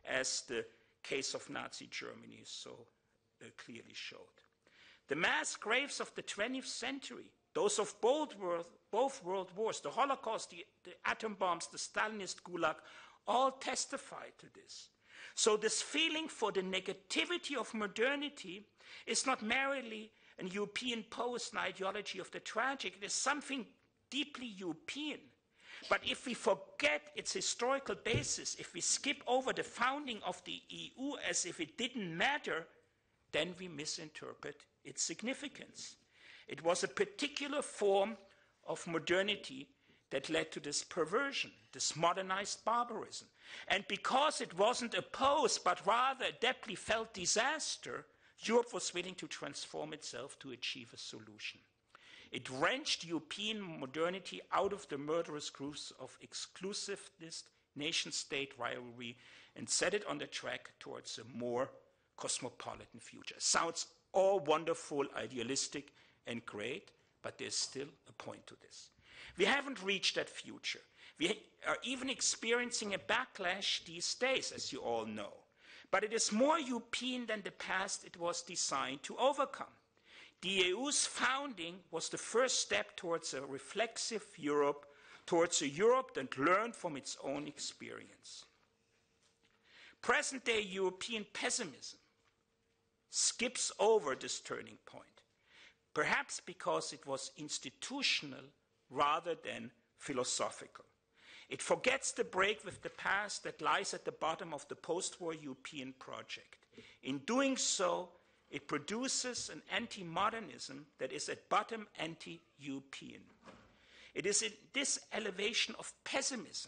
as the case of Nazi Germany so uh, clearly showed. The mass graves of the twentieth century, those of both world, both world wars, the Holocaust, the, the atom bombs, the Stalinist gulag, all testify to this. So this feeling for the negativity of modernity is not merely a European post, an ideology of the tragic. It is something deeply European. But if we forget its historical basis, if we skip over the founding of the E U as if it didn't matter, then we misinterpret its significance. It was a particular form of modernity that led to this perversion, this modernized barbarism. And because it wasn't opposed, but rather a deeply felt disaster, Europe was willing to transform itself to achieve a solution. It wrenched European modernity out of the murderous grooves of exclusivist nation-state rivalry and set it on the track towards a more cosmopolitan future. Sounds all wonderful, idealistic, and great, but there's still a point to this. We haven't reached that future. We are even experiencing a backlash these days, as you all know. But it is more European than the past it was designed to overcome. The E U's founding was the first step towards a reflexive Europe, towards a Europe that learned from its own experience. Present-day European pessimism skips over this turning point, perhaps because it was institutional rather than philosophical. It forgets the break with the past that lies at the bottom of the post-war European project. In doing so, it produces an anti-modernism that is at bottom anti-European. It is in this elevation of pessimism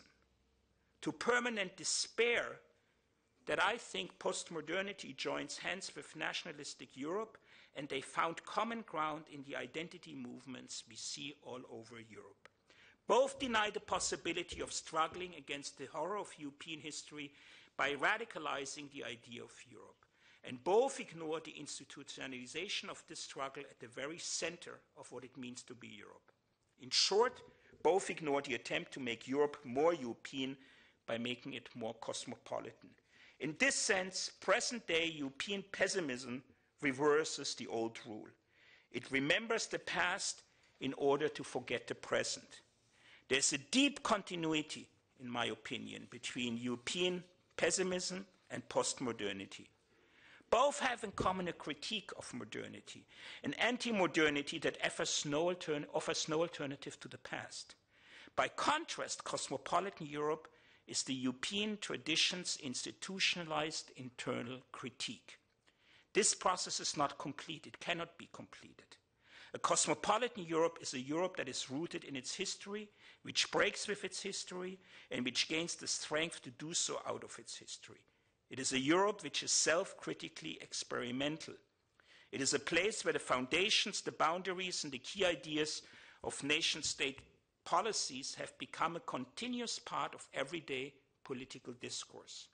to permanent despair that I think postmodernity joins hands with nationalistic Europe, and they found common ground in the identity movements we see all over Europe. Both deny the possibility of struggling against the horror of European history by radicalizing the idea of Europe. And both ignore the institutionalization of this struggle at the very center of what it means to be Europe. In short, both ignore the attempt to make Europe more European by making it more cosmopolitan. In this sense, present-day European pessimism reverses the old rule. It remembers the past in order to forget the present. There's a deep continuity, in my opinion, between European pessimism and postmodernity. Both have in common a critique of modernity, an anti-modernity that offers no, altern- offers no alternative to the past. By contrast, cosmopolitan Europe is the European tradition's institutionalized internal critique. This process is not complete. It cannot be completed. A cosmopolitan Europe is a Europe that is rooted in its history, which breaks with its history, and which gains the strength to do so out of its history. It is a Europe which is self-critically experimental. It is a place where the foundations, the boundaries, and the key ideas of nation-state policies have become a continuous part of everyday political discourse.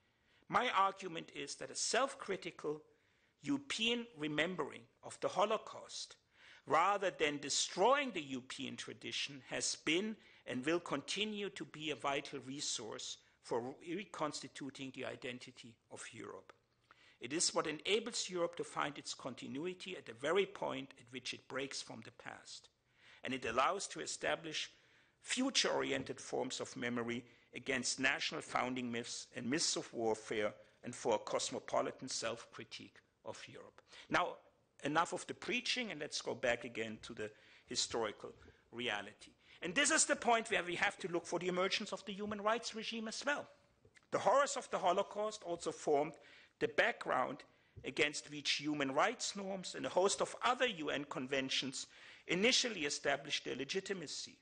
My argument is that a self-critical European remembering of the Holocaust, rather than destroying the European tradition, has been and will continue to be a vital resource for reconstituting the identity of Europe. It is what enables Europe to find its continuity at the very point at which it breaks from the past. And it allows to establish future-oriented forms of memory against national founding myths and myths of warfare, and for a cosmopolitan self-critique of Europe. Now, enough of the preaching, and let's go back again to the historical reality. And this is the point where we have to look for the emergence of the human rights regime as well. The horrors of the Holocaust also formed the background against which human rights norms and a host of other U N conventions initially established their legitimacy.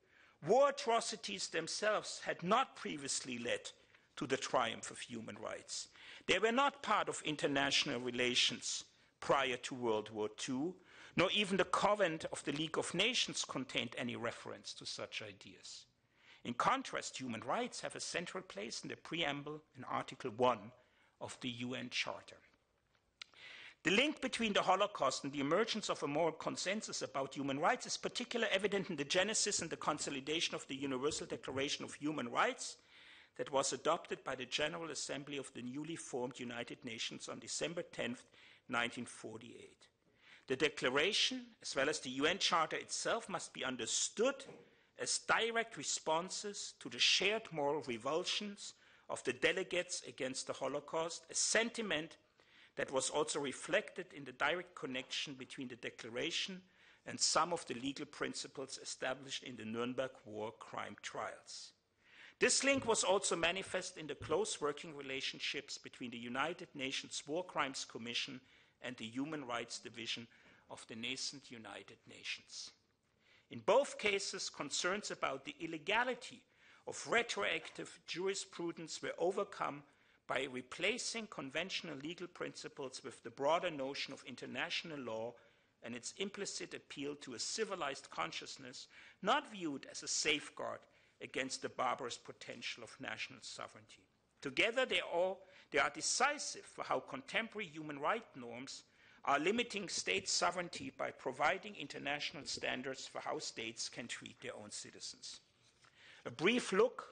War atrocities themselves had not previously led to the triumph of human rights. They were not part of international relations prior to World War Two, nor even the Covenant of the League of Nations contained any reference to such ideas. In contrast, human rights have a central place in the preamble in Article one of the U N Charter. The link between the Holocaust and the emergence of a moral consensus about human rights is particularly evident in the genesis and the consolidation of the Universal Declaration of Human Rights that was adopted by the General Assembly of the newly formed United Nations on December tenth, nineteen forty-eight. The declaration, as well as the U N Charter itself, must be understood as direct responses to the shared moral revulsions of the delegates against the Holocaust, a sentiment that was also reflected in the direct connection between the declaration and some of the legal principles established in the Nuremberg war crime trials. This link was also manifest in the close working relationships between the United Nations War Crimes Commission and the Human Rights Division of the nascent United Nations. In both cases, concerns about the illegality of retroactive jurisprudence were overcome by replacing conventional legal principles with the broader notion of international law and its implicit appeal to a civilized consciousness, not viewed as a safeguard against the barbarous potential of national sovereignty. Together, they, all, they are decisive for how contemporary human rights norms are limiting state sovereignty by providing international standards for how states can treat their own citizens. A brief look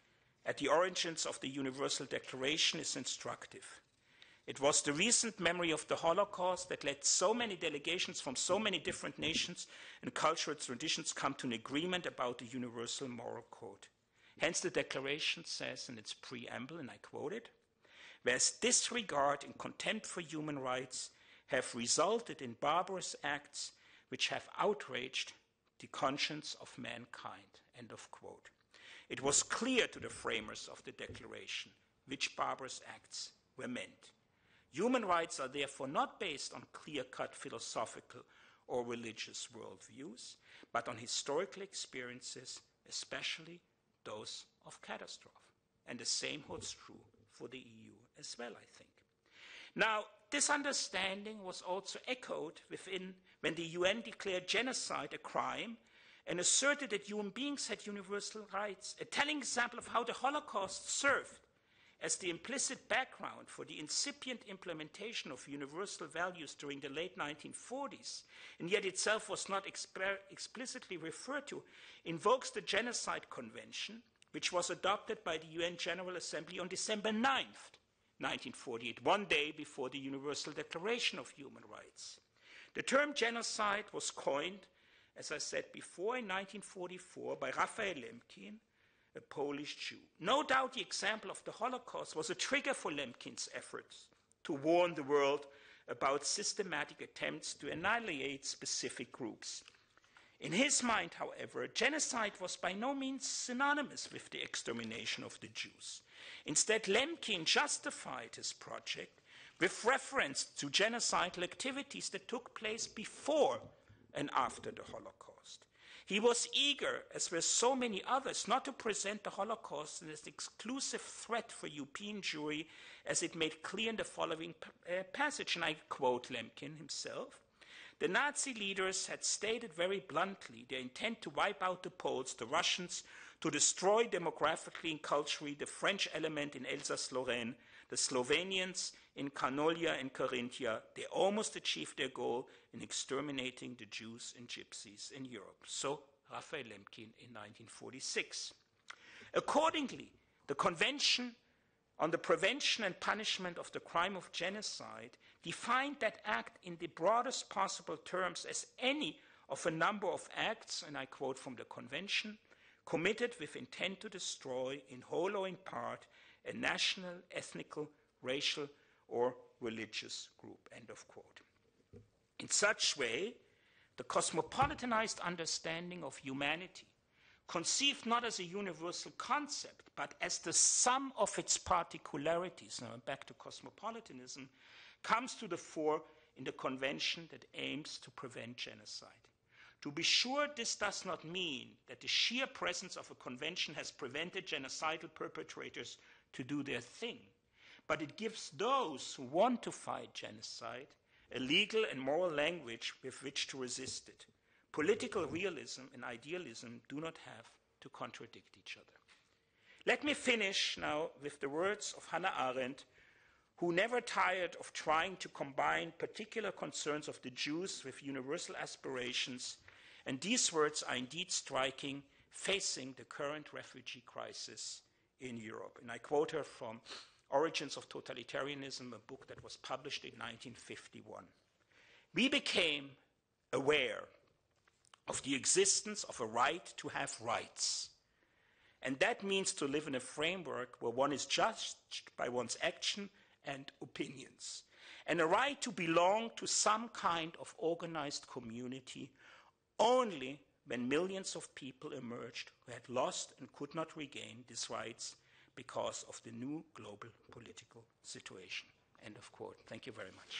at the origins of the Universal Declaration is instructive. It was the recent memory of the Holocaust that led so many delegations from so many different nations and cultural traditions come to an agreement about the universal moral code. Hence the Declaration says in its preamble, and I quote it, "Whereas disregard and contempt for human rights have resulted in barbarous acts which have outraged the conscience of mankind," end of quote. It was clear to the framers of the Declaration which barbarous acts were meant. Human rights are therefore not based on clear-cut philosophical or religious worldviews, but on historical experiences, especially those of catastrophe. And the same holds true for the E U as well, I think. Now, this understanding was also echoed within when the U N declared genocide a crime and asserted that human beings had universal rights, a telling example of how the Holocaust served as the implicit background for the incipient implementation of universal values during the late nineteen forties, and yet itself was not exp- explicitly referred to, invokes the Genocide Convention, which was adopted by the U N General Assembly on December ninth, nineteen forty-eight, one day before the Universal Declaration of Human Rights. The term genocide was coined, as I said before, in nineteen forty-four by Raphael Lemkin, a Polish Jew. No doubt the example of the Holocaust was a trigger for Lemkin's efforts to warn the world about systematic attempts to annihilate specific groups. In his mind, however, genocide was by no means synonymous with the extermination of the Jews. Instead, Lemkin justified his project with reference to genocidal activities that took place before and after the Holocaust. He was eager, as were so many others, not to present the Holocaust as an exclusive threat for European Jewry, as it made clear in the following uh, passage, and I quote Lemkin himself. The Nazi leaders had stated very bluntly their intent to wipe out the Poles, the Russians, to destroy demographically and culturally the French element in Alsace-Lorraine, the Slovenians in Carnolia and Carinthia. They almost achieved their goal in exterminating the Jews and Gypsies in Europe. So, Raphael Lemkin in nineteen forty-six. Accordingly, the Convention on the Prevention and Punishment of the Crime of Genocide defined that act in the broadest possible terms as any of a number of acts, and I quote from the Convention, committed with intent to destroy, in whole or in part, a national, ethnical, racial, or religious group, end of quote. In such way, the cosmopolitanized understanding of humanity, conceived not as a universal concept, but as the sum of its particularities, now back to cosmopolitanism, comes to the fore in the convention that aims to prevent genocide. To be sure, this does not mean that the sheer presence of a convention has prevented genocidal perpetrators to do their thing, but it gives those who want to fight genocide a legal and moral language with which to resist it. Political realism and idealism do not have to contradict each other. Let me finish now with the words of Hannah Arendt, who never tired of trying to combine particular concerns of the Jews with universal aspirations, and these words are indeed striking, facing the current refugee crisis in Europe. And I quote her from Origins of Totalitarianism, a book that was published in nineteen fifty-one. We became aware of the existence of a right to have rights. And that means to live in a framework where one is judged by one's action and opinions. And a right to belong to some kind of organized community only when millions of people emerged who had lost and could not regain these rights because of the new global political situation. End of quote. Thank you very much.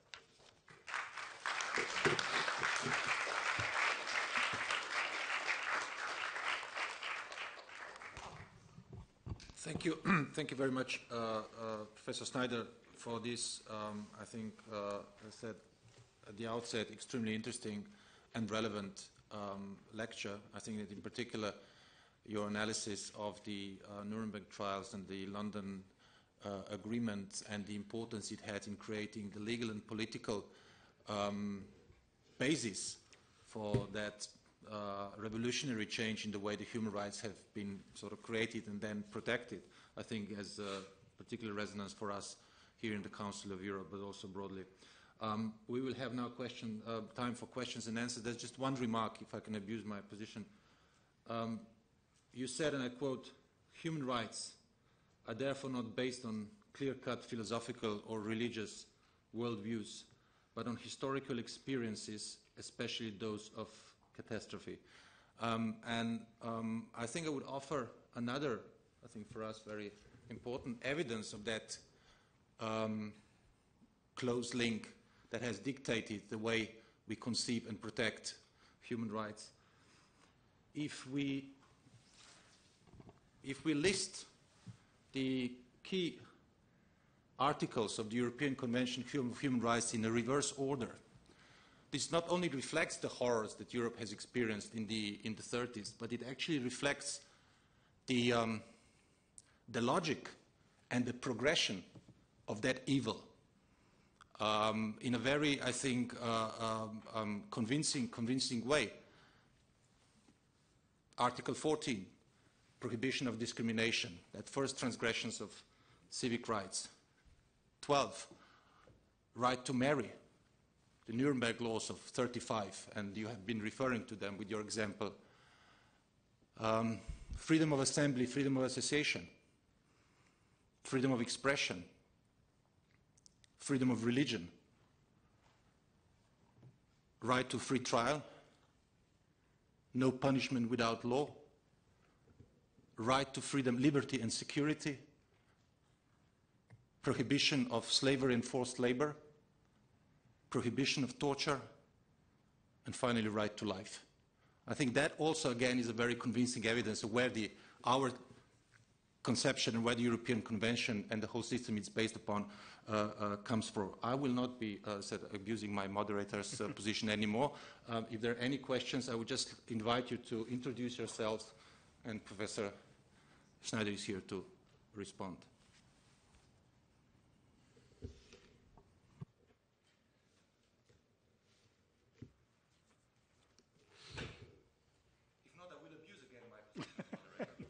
Thank you. Thank you very much, uh, uh, Professor Sznaider, for this, um, I think, uh, as I said at the outset, extremely interesting and relevant um, lecture. I think that in particular your analysis of the uh, Nuremberg trials and the London uh, agreement and the importance it had in creating the legal and political um, basis for that uh, revolutionary change in the way the human rights have been sort of created and then protected, I think has uh, particular resonance for us here in the Council of Europe, but also broadly. Um, we will have now question, uh, time for questions and answers. There's just one remark, if I can abuse my position. Um, you said, and I quote, human rights are therefore not based on clear-cut philosophical or religious worldviews, but on historical experiences, especially those of catastrophe. Um, and um, I think I would offer another, I think for us, very important evidence of that um, close link that has dictated the way we conceive and protect human rights. If we, if we list the key articles of the European Convention of Human Rights in a reverse order, this not only reflects the horrors that Europe has experienced in the, in the thirties, but it actually reflects the, um, the logic and the progression of that evil um, in a very, I think, uh, um, um, convincing, convincing way. Article fourteen, prohibition of discrimination, that first transgressions of civic rights. twelve, right to marry, the Nuremberg laws of thirty-five, and you have been referring to them with your example. Um, freedom of assembly, freedom of association, freedom of expression, freedom of religion, right to free trial, no punishment without law, right to freedom, liberty and security, prohibition of slavery and forced labor, prohibition of torture, and finally right to life. I think that also again is a very convincing evidence of where the, our conception and where the European Convention and the whole system it's based upon uh, uh, comes from. I will not be uh, said, abusing my moderator's uh, position anymore. Um, if there are any questions, I would just invite you to introduce yourselves, and Professor Sznaider is here to respond. If not, I will abuse again my position as moderator.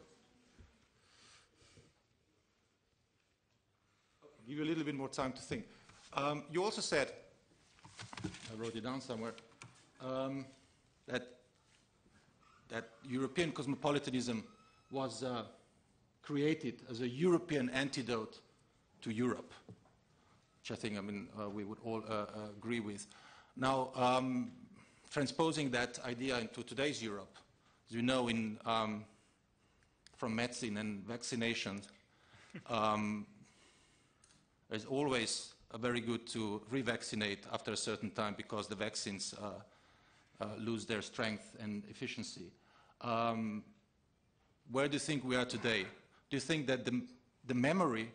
Okay, give you a little bit more time to think. Um, you also said, I wrote it down somewhere, um, that, that European cosmopolitanism was uh, created as a European antidote to Europe, which I think I mean, uh, we would all uh, uh, agree with. Now, um, transposing that idea into today's Europe, as you know, in, um, from medicine and vaccinations, um, it's always uh, very good to revaccinate after a certain time because the vaccines uh, uh, lose their strength and efficiency. Um, where do you think we are today? Do you think that the, the memory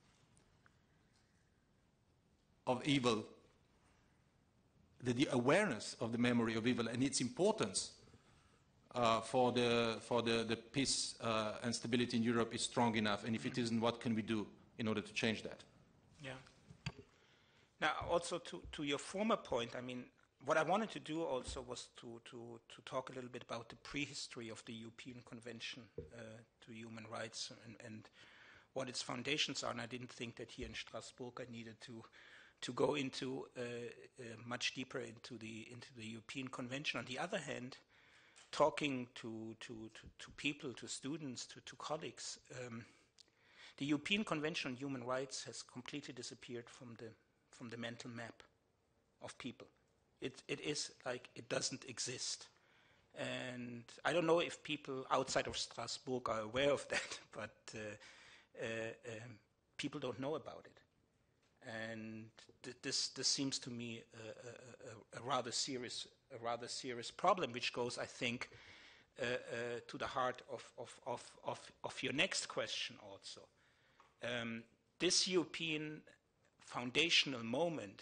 of evil, the, the awareness of the memory of evil and its importance uh, for, the, for the, the peace uh, and stability in Europe is strong enough? And if it isn't, what can we do in order to change that? Yeah. Now, also to, to your former point, I mean, what I wanted to do also was to, to, to talk a little bit about the prehistory of the European Convention uh, to Human Rights and, and what its foundations are. And I didn't think that here in Strasbourg I needed to to go into uh, uh, much deeper into the into the European Convention. On the other hand, talking to to, to, to people, to students, to, to colleagues, um, the European Convention on Human Rights has completely disappeared from the from the mental map of people. It it is like it doesn't exist. And I don't know if people outside of Strasbourg are aware of that, but uh, uh, um, people don't know about it. And th this this seems to me a, a, a, a rather serious a rather serious problem, which goes, I think, uh, uh, to the heart of of, of of of your next question also. Um, this European foundational moment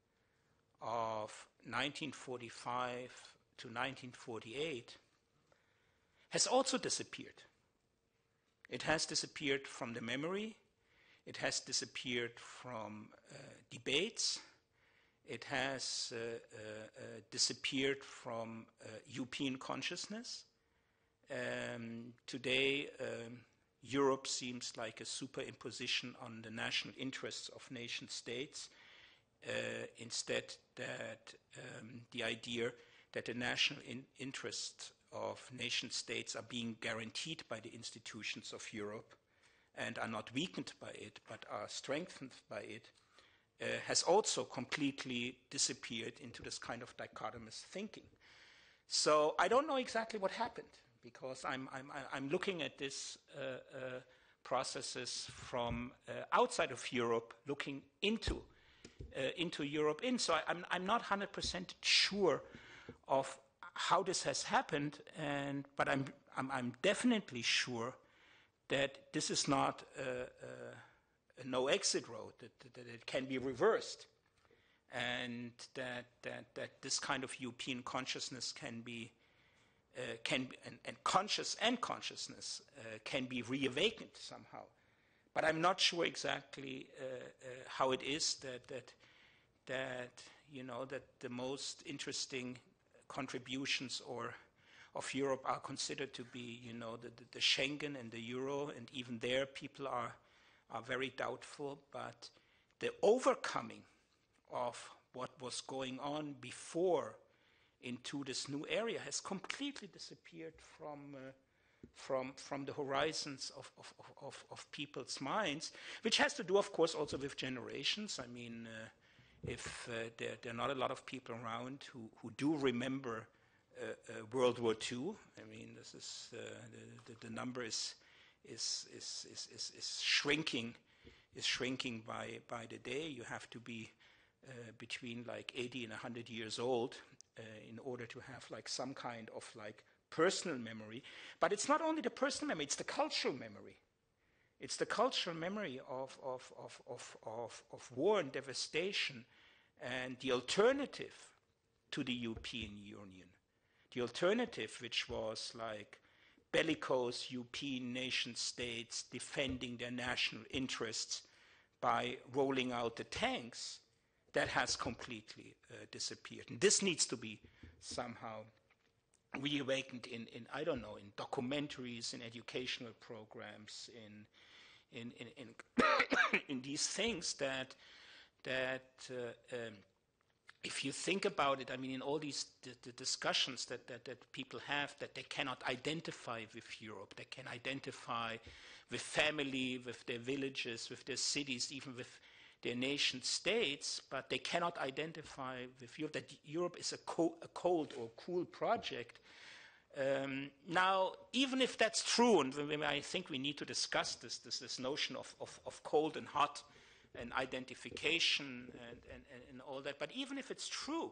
of nineteen forty-five to nineteen forty-eight has also disappeared. It has disappeared from the memory. It has disappeared from uh, debates. It has uh, uh, uh, disappeared from uh, European consciousness. Um, today, um, Europe seems like a superimposition on the national interests of nation states, uh, instead that um, the idea that the national in interests of nation states are being guaranteed by the institutions of Europe and are not weakened by it, but are strengthened by it, uh, has also completely disappeared into this kind of dichotomous thinking. So I don't know exactly what happened, because I'm, I'm, I'm looking at these uh, uh, processes from uh, outside of Europe, looking into, uh, into Europe in. So I, I'm, I'm not one hundred percent sure of how this has happened, and, but I'm, I'm, I'm definitely sure that this is not a, a, a no-exit road, that, that it can be reversed, and that, that, that this kind of European consciousness can be, uh, can be, and, and conscious and consciousness uh, can be reawakened somehow. But I'm not sure exactly uh, uh, how it is that, that, that, you know, that the most interesting contributions or of Europe are considered to be, you know, the, the, the Schengen and the Euro, and even there people are, are very doubtful. But the overcoming of what was going on before into this new area has completely disappeared from, uh, from, from the horizons of, of, of, of people's minds, which has to do, of course, also with generations. I mean, uh, if uh, there, there are not a lot of people around who, who do remember Uh, uh, World War Two. I mean, this is uh, the, the, the number is is, is is is is shrinking, is shrinking by by the day. You have to be uh, between like eighty and one hundred years old uh, in order to have like some kind of like personal memory. But it's not only the personal memory; it's the cultural memory. It's the cultural memory of of of of of, of war and devastation, and the alternative to the European Union. The alternative, which was like bellicose European nation states defending their national interests by rolling out the tanks, that has completely uh, disappeared. And this needs to be somehow reawakened in, in, I don't know, in documentaries, in educational programs, in, in, in, in, in these things that, that uh, um, if you think about it, I mean, in all these d the discussions that, that, that people have, that they cannot identify with Europe, they can identify with family, with their villages, with their cities, even with their nation states, but they cannot identify with Europe, that Europe is a, co a cold or cool project. Um, now, even if that's true, and I think we need to discuss this, this, this notion of, of, of cold and hot, and identification and, and, and all that. But even if it's true,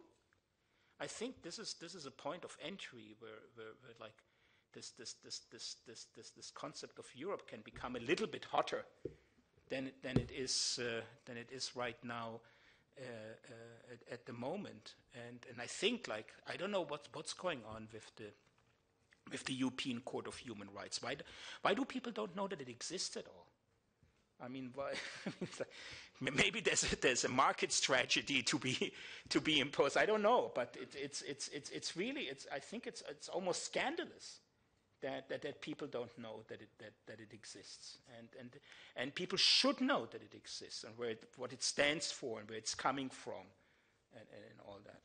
I think this is this is a point of entry where, where, where like this this, this this this this this concept of Europe can become a little bit hotter than it, than it is uh, than it is right now uh, uh, at, at the moment. And and I think like I don't know what's what's going on with the with the European Court of Human Rights. Why do, why do people don't know that it exists at all? I mean, why, maybe there's a, there's a market strategy to be to be imposed. I don't know, but it, it's it's it's it's really it's I think it's it's almost scandalous that that, that people don't know that it that, that it exists, and and and people should know that it exists and where it, what it stands for and where it's coming from, and, and, and all that.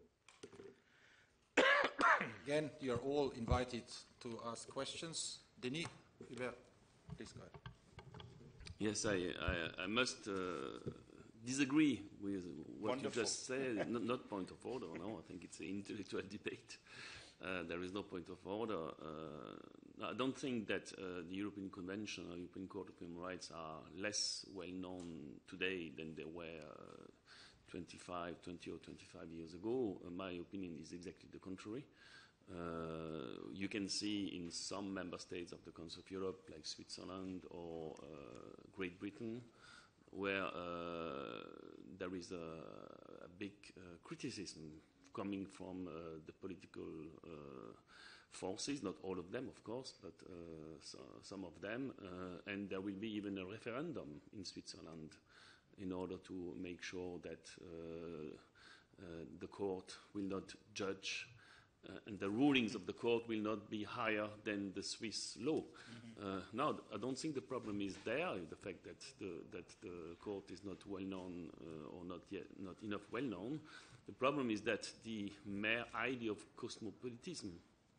Again, you're all invited to ask questions. Denis, Hubert, please go ahead. Yes, I, I, I must uh, disagree with what Wonderful. you just said. not, not point of order, no. I think it's an intellectual debate. Uh, there is no point of order. Uh, I don't think that uh, the European Convention or European Court of Human Rights are less well known today than they were uh, twenty-five, twenty or twenty-five years ago. Uh, my opinion is exactly the contrary. Uh, you can see in some member states of the Council of Europe, like Switzerland or uh, Great Britain, where uh, there is a, a big uh, criticism coming from uh, the political uh, forces, not all of them, of course, but uh, so, some of them, uh, and there will be even a referendum in Switzerland in order to make sure that uh, uh, the court will not judge Uh, and the rulings of the court will not be higher than the Swiss law. Mm-hmm. uh, now, I don't think the problem is there, the fact that the, that the court is not well known uh, or not yet not enough well known. The problem is that the mere idea of cosmopolitanism,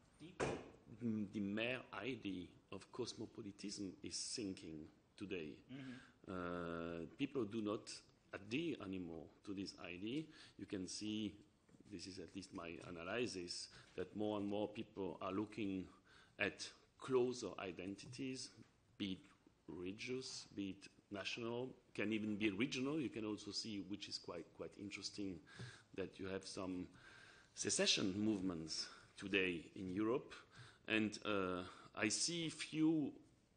the, the mere idea of cosmopolitanism is sinking today. Mm-hmm. uh, people do not adhere anymore to this idea. You can see, this is at least my analysis, that more and more people are looking at closer identities, be it religious, be it national, can even be regional. You can also see, which is quite, quite interesting, that you have some secession movements today in Europe. And uh, I see few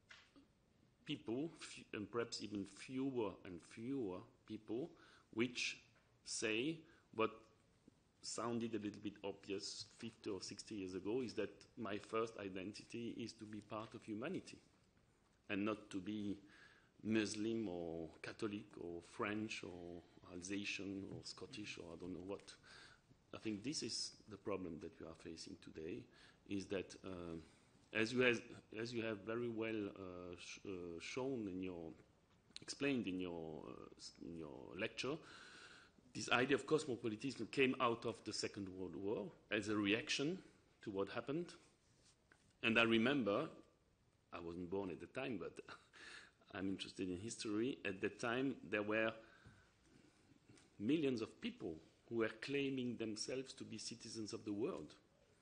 people, f and perhaps even fewer and fewer people, which say what sounded a little bit obvious fifty or sixty years ago, is that my first identity is to be part of humanity and not to be Muslim or Catholic or French or Alsatian or Scottish or I don't know what. I think this is the problem that we are facing today, is that uh, as, you has, as you have very well uh, sh uh, shown in your, explained in your, uh, in your lecture, this idea of cosmopolitanism came out of the Second World War as a reaction to what happened. And I remember, I wasn't born at the time, but I'm interested in history. At the time, there were millions of people who were claiming themselves to be citizens of the world.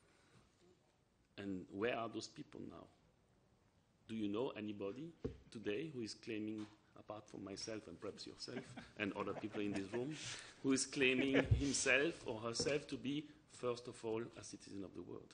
And where are those people now? Do you know anybody today who is claiming, apart from myself and perhaps yourself and other people in this room, who is claiming himself or herself to be, first of all, a citizen of the world?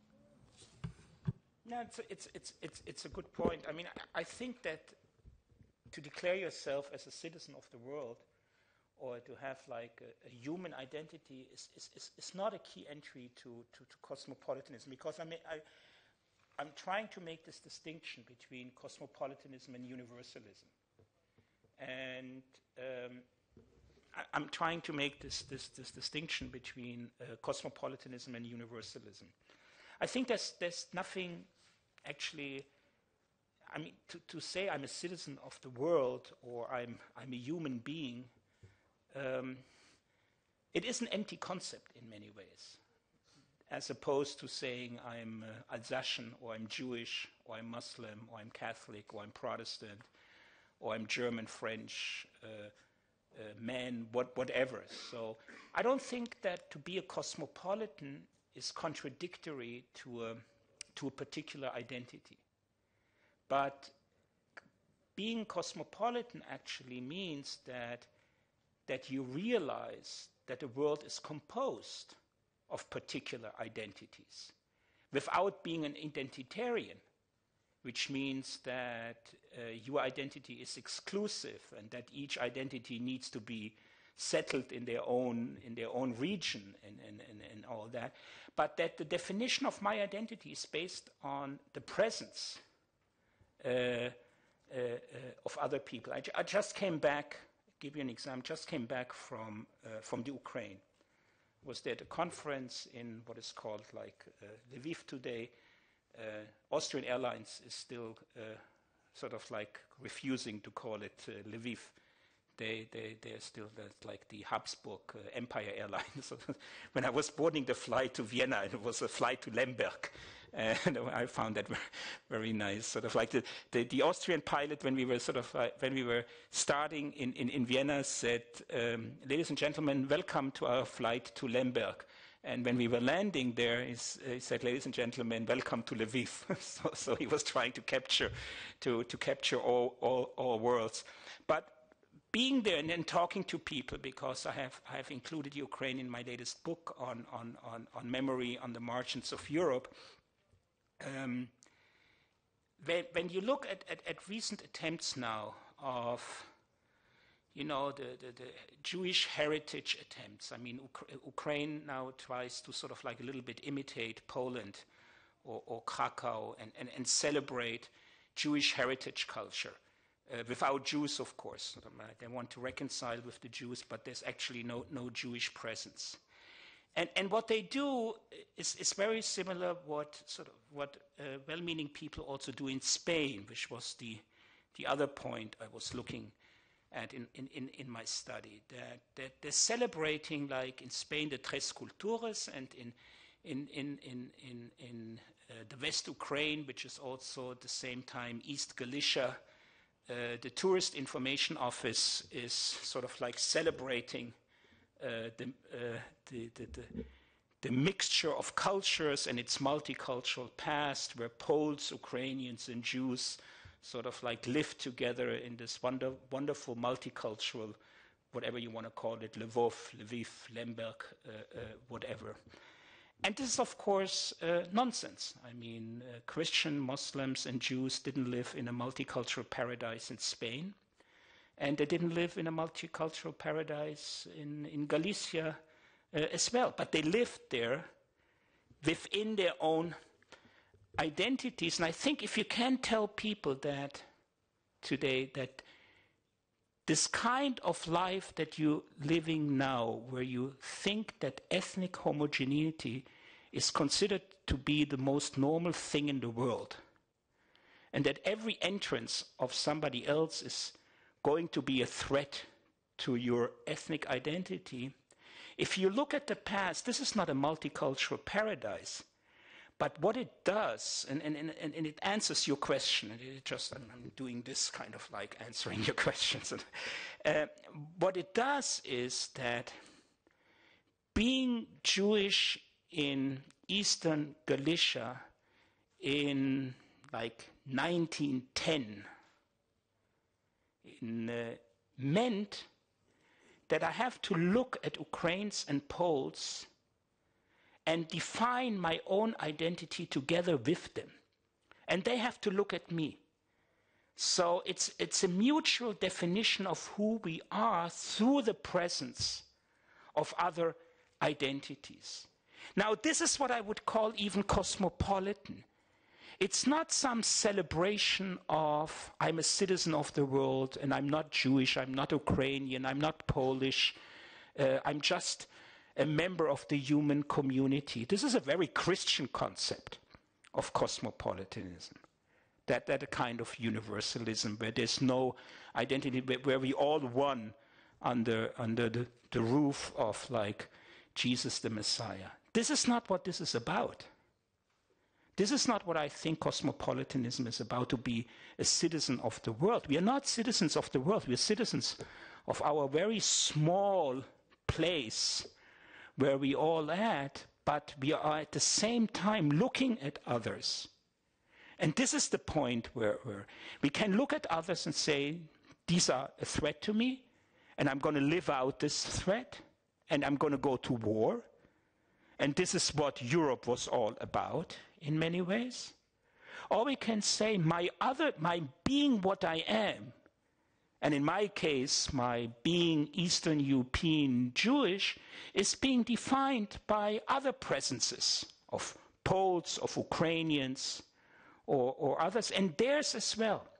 No, it's a, it's, it's, it's, it's a good point. I mean, I, I think that to declare yourself as a citizen of the world or to have like a, a human identity is, is, is, is not a key entry to, to, to cosmopolitanism, because I mean, I, I'm trying to make this distinction between cosmopolitanism and universalism. And um, I, I'm trying to make this, this, this distinction between uh, cosmopolitanism and universalism. I think there's, there's nothing actually, I mean, to, to say I'm a citizen of the world or I'm, I'm a human being, um, it is an empty concept in many ways, as opposed to saying I'm uh, Alsatian or I'm Jewish or I'm Muslim or I'm Catholic or I'm Protestant or I'm German, French, uh, uh, man, what, whatever. So I don't think that to be a cosmopolitan is contradictory to a, to a particular identity. But being cosmopolitan actually means that, that you realize that the world is composed of particular identities without being an identitarian, which means that uh, your identity is exclusive and that each identity needs to be settled in their own, in their own region and, and, and, and all that. But that the definition of my identity is based on the presence uh, uh, uh, of other people. I, ju I just came back give you an example. Just came back from uh, from the Ukraine. Was there at a conference in what is called like uh, Lviv today. Uh, Austrian Airlines is still uh, sort of like refusing to call it uh, Lviv. They, they, they're still like the Habsburg uh, Empire Airlines. So when I was boarding the flight to Vienna, it was a flight to Lemberg. And I found that very nice. Sort of like the, the, the Austrian pilot, when we were sort of uh, when we were starting in, in, in Vienna, said, um, "Ladies and gentlemen, welcome to our flight to Lemberg." And when we were landing there, he said, "Ladies and gentlemen, welcome to Lviv." so, so he was trying to capture to to capture all all, all worlds, but. Being there and then talking to people, because I have I have included Ukraine in my latest book on on on, on memory on the margins of Europe. Um, when, when you look at, at, at recent attempts now of, you know, the, the, the Jewish heritage attempts. I mean, Uk- Ukraine now tries to sort of like a little bit imitate Poland or, or Krakow and, and, and celebrate Jewish heritage culture. Uh, without Jews, of course. They want to reconcile with the Jews, but there's actually no, no Jewish presence. And, and what they do is, is very similar what sort of what uh, well-meaning people also do in Spain, which was the the other point I was looking at in, in, in, in my study. That, that they're celebrating, like in Spain, the Tres Culturas, and in in in in in, in uh, the West Ukraine, which is also at the same time East Galicia. Uh, the Tourist Information Office is sort of like celebrating uh, the, uh, the, the, the, the mixture of cultures and its multicultural past, where Poles, Ukrainians, and Jews sort of like live together in this wonder, wonderful multicultural, whatever you want to call it, Lvov, Lviv, Lemberg, uh, uh, whatever. And this is, of course, uh, nonsense. I mean, uh, Christian, Muslims, and Jews didn't live in a multicultural paradise in Spain, and they didn't live in a multicultural paradise in, in Galicia uh, as well. But they lived there within their own identities. And I think if you can tell people that today, that this kind of life that you're living now, where you think that ethnic homogeneity is considered to be the most normal thing in the world, and that every entrance of somebody else is going to be a threat to your ethnic identity, if you look at the past, this is not a multicultural paradise. But what it does, and, and, and, and it answers your question, and it just, I'm, I'm doing this kind of like answering your questions. uh, what it does is that being Jewish in Eastern Galicia in like nineteen ten in, uh, meant that I have to look at Ukrainians and Poles and define my own identity together with them. And they have to look at me. So it's, it's a mutual definition of who we are through the presence of other identities. Now, this is what I would call even cosmopolitan. It's not some celebration of, I'm a citizen of the world, and I'm not Jewish, I'm not Ukrainian, I'm not Polish, uh, I'm just a member of the human community. This is a very Christian concept of cosmopolitanism. That, that a kind of universalism where there's no identity, where we all one under, under the, the roof of like Jesus the Messiah. This is not what this is about. This is not what I think cosmopolitanism is about, to be a citizen of the world. We are not citizens of the world. We are citizens of our very small place where we all at, but we are at the same time looking at others. And this is the point where, where we can look at others and say, these are a threat to me, and I'm going to live out this threat, and I'm going to go to war. And this is what Europe was all about in many ways. Or we can say, my other, my being what I am, and in my case, my being Eastern European Jewish, is being defined by other presences of Poles, of Ukrainians, or, or others, and theirs as well.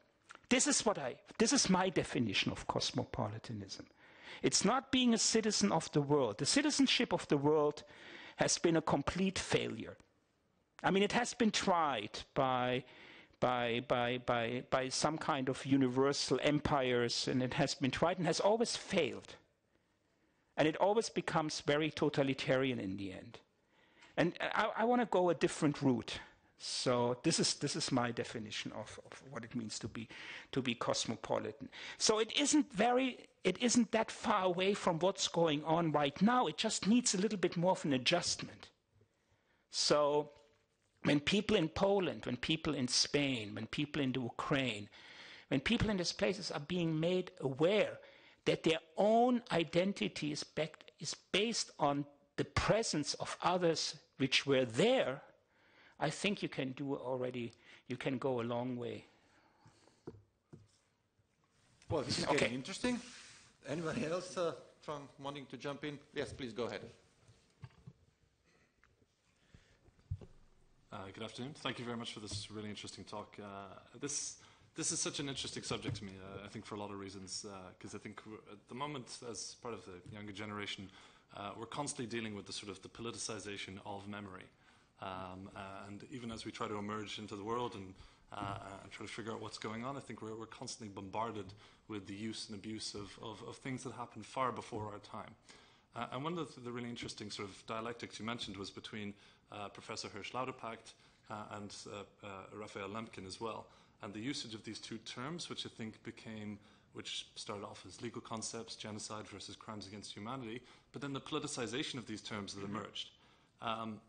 This is what I, this is my definition of cosmopolitanism. It's not being a citizen of the world. The citizenship of the world has been a complete failure. I mean, it has been tried by, by, by, by, by some kind of universal empires, and it has been tried and has always failed. And it always becomes very totalitarian in the end. And I, I want to go a different route. So this is this is my definition of, of what it means to be to be cosmopolitan. So it isn't very it isn't that far away from what's going on right now. It just needs a little bit more of an adjustment. So when people in Poland, when people in Spain, when people in the Ukraine, when people in these places are being made aware that their own identity is, backed, is based on the presence of others which were there, I think you can do already, you can go a long way. Well, this is okay. getting interesting. Anybody else uh, from wanting to jump in? Yes, please go ahead. Uh, good afternoon. Thank you very much for this really interesting talk. Uh, this this is such an interesting subject to me, uh, I think for a lot of reasons, because uh, I think we're, at the moment, as part of the younger generation, uh, we're constantly dealing with the sort of the politicization of memory. Um, and even as we try to emerge into the world and, uh, and try to figure out what's going on, I think we're, we're constantly bombarded with the use and abuse of, of, of things that happened far before our time. Uh, and one of the, the really interesting sort of dialectics you mentioned was between uh, Professor Hirsch-Lauterpacht uh, and uh, uh, Raphael Lemkin as well, and the usage of these two terms, which I think became, which started off as legal concepts, genocide versus crimes against humanity, but then the politicization of these terms that emerged. Um,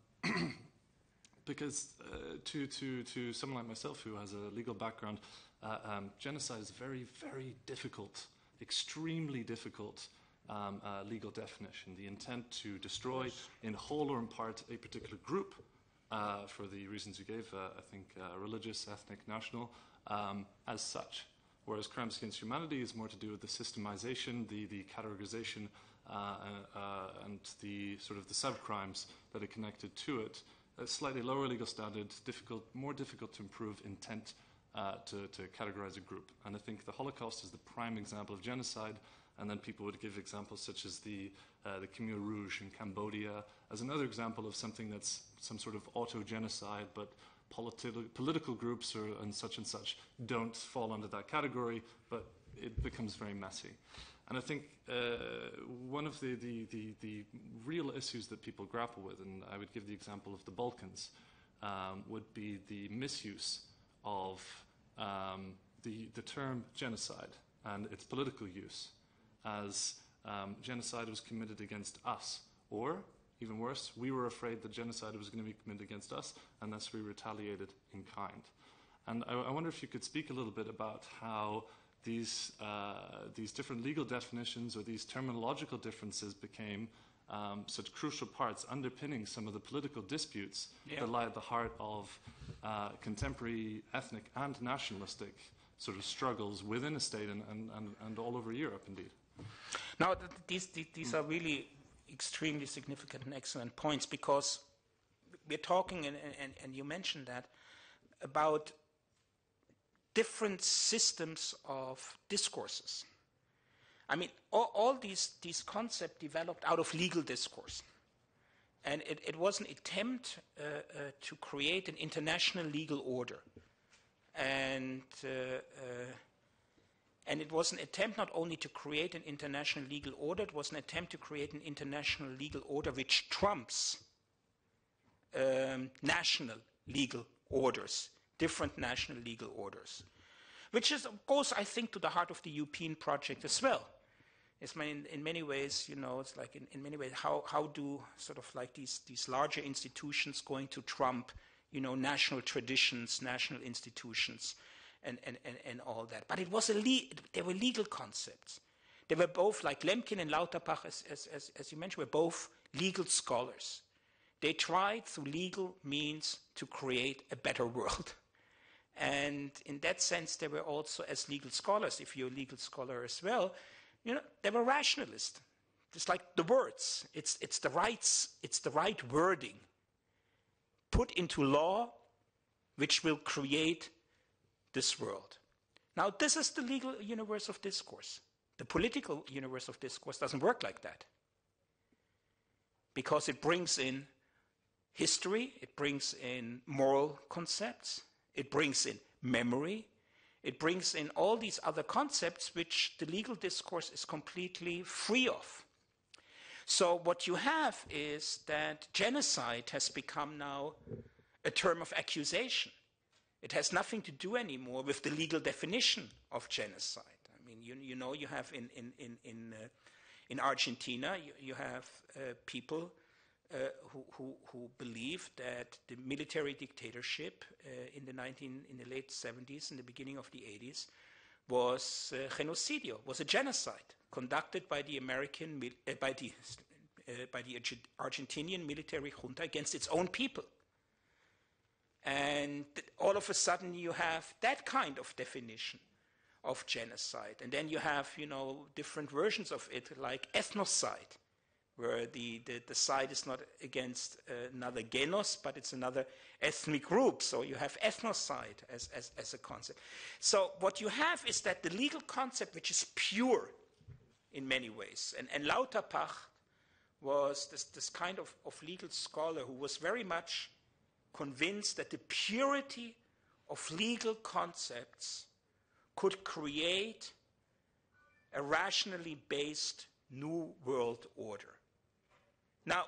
Because uh, to, to, to someone like myself who has a legal background, uh, um, genocide is a very, very difficult, extremely difficult um, uh, legal definition. The intent to destroy in whole or in part a particular group uh, for the reasons you gave, uh, I think uh, religious, ethnic, national, um, as such. Whereas crimes against humanity is more to do with the systemization, the, the categorization, uh, uh, and the sort of the sub-crimes that are connected to it. A slightly lower legal standard, difficult, more difficult to improve intent uh, to, to categorize a group. And I think the Holocaust is the prime example of genocide, and then people would give exampls such as the, uh, the Khmer Rouge in Cambodia as another example of something that's some sort of auto-genocide, but politi political groups or, and such and such don't fall under that category, but it becomes very messy. And I think uh, one of the, the, the, the real issues that people grapple with, and I would give the example of the Balkans, um, would be the misuse of um, the, the term genocide and its political use as um, genocide was committed against us, or, even worse, we were afraid that genocide was going to be committed against us, and thus we retaliated in kind. And I, I wonder if you could speak a little bit about how These, uh, these different legal definitions or these terminological differences became um, such crucial parts underpinning some of the political disputes yeah. that lie at the heart of uh, contemporary ethnic and nationalistic sort of struggles within a state and, and, and, and all over Europe, indeed. Now, th these, th these are really extremely significant and excellent points, because we're talking, and, and, and you mentioned that, about different systems of discourses. I mean, all, all these, these concepts developed out of legal discourse. And it, it was an attempt uh, uh, to create an international legal order. And, uh, uh, and it was an attempt not only to create an international legal order, it was an attempt to create an international legal order which trumps um, national legal orders. Different national legal orders, which is, goes, I think, to the heart of the European project as well. It's in, in many ways, you know, it's like in, in many ways, how, how do sort of like these, these larger institutions going to trump, you know, national traditions, national institutions, and, and, and, and all that. But it was a le they were legal concepts. They were both, like Lemkin and Lauterpacht, as, as, as, as you mentioned, were both legal scholars. They tried through legal means to create a better world. And in that sense, they were also, as legal scholars, if you're a legal scholar as well, you know, they were rationalists. Just like the words, it's, it's, the rights, it's the right wording put into law which will create this world. Now, this is the legal universe of discourse. The political universe of discourse doesn't work like that, because it brings in history, it brings in moral concepts, it brings in memory, it brings in all these other concepts which the legal discourse is completely free of. So what you have is that genocide has become now a term of accusation. It has nothing to do anymore with the legal definition of genocide. I mean, you, you know, you have in, in, in, in, uh, in Argentina, you, you have uh, people uh, who, who, who believe that the military dictatorship uh, in, the nineteen, in the late seventies and the beginning of the eighties was uh, genocidio, was a genocide conducted by the American, uh, by the, uh, by the Argentinian military junta against its own people. And all of a sudden you have that kind of definition of genocide. And then you have, you know, different versions of it, like ethnocide, where the, the, the side is not against uh, another genos, but it's another ethnic group. So you have ethnocide as, as, as a concept. So what you have is that the legal concept, which is pure in many ways, and, and Lauterpacht was this, this kind of, of legal scholar who was very much convinced that the purity of legal concepts could create a rationally based new world order. Now,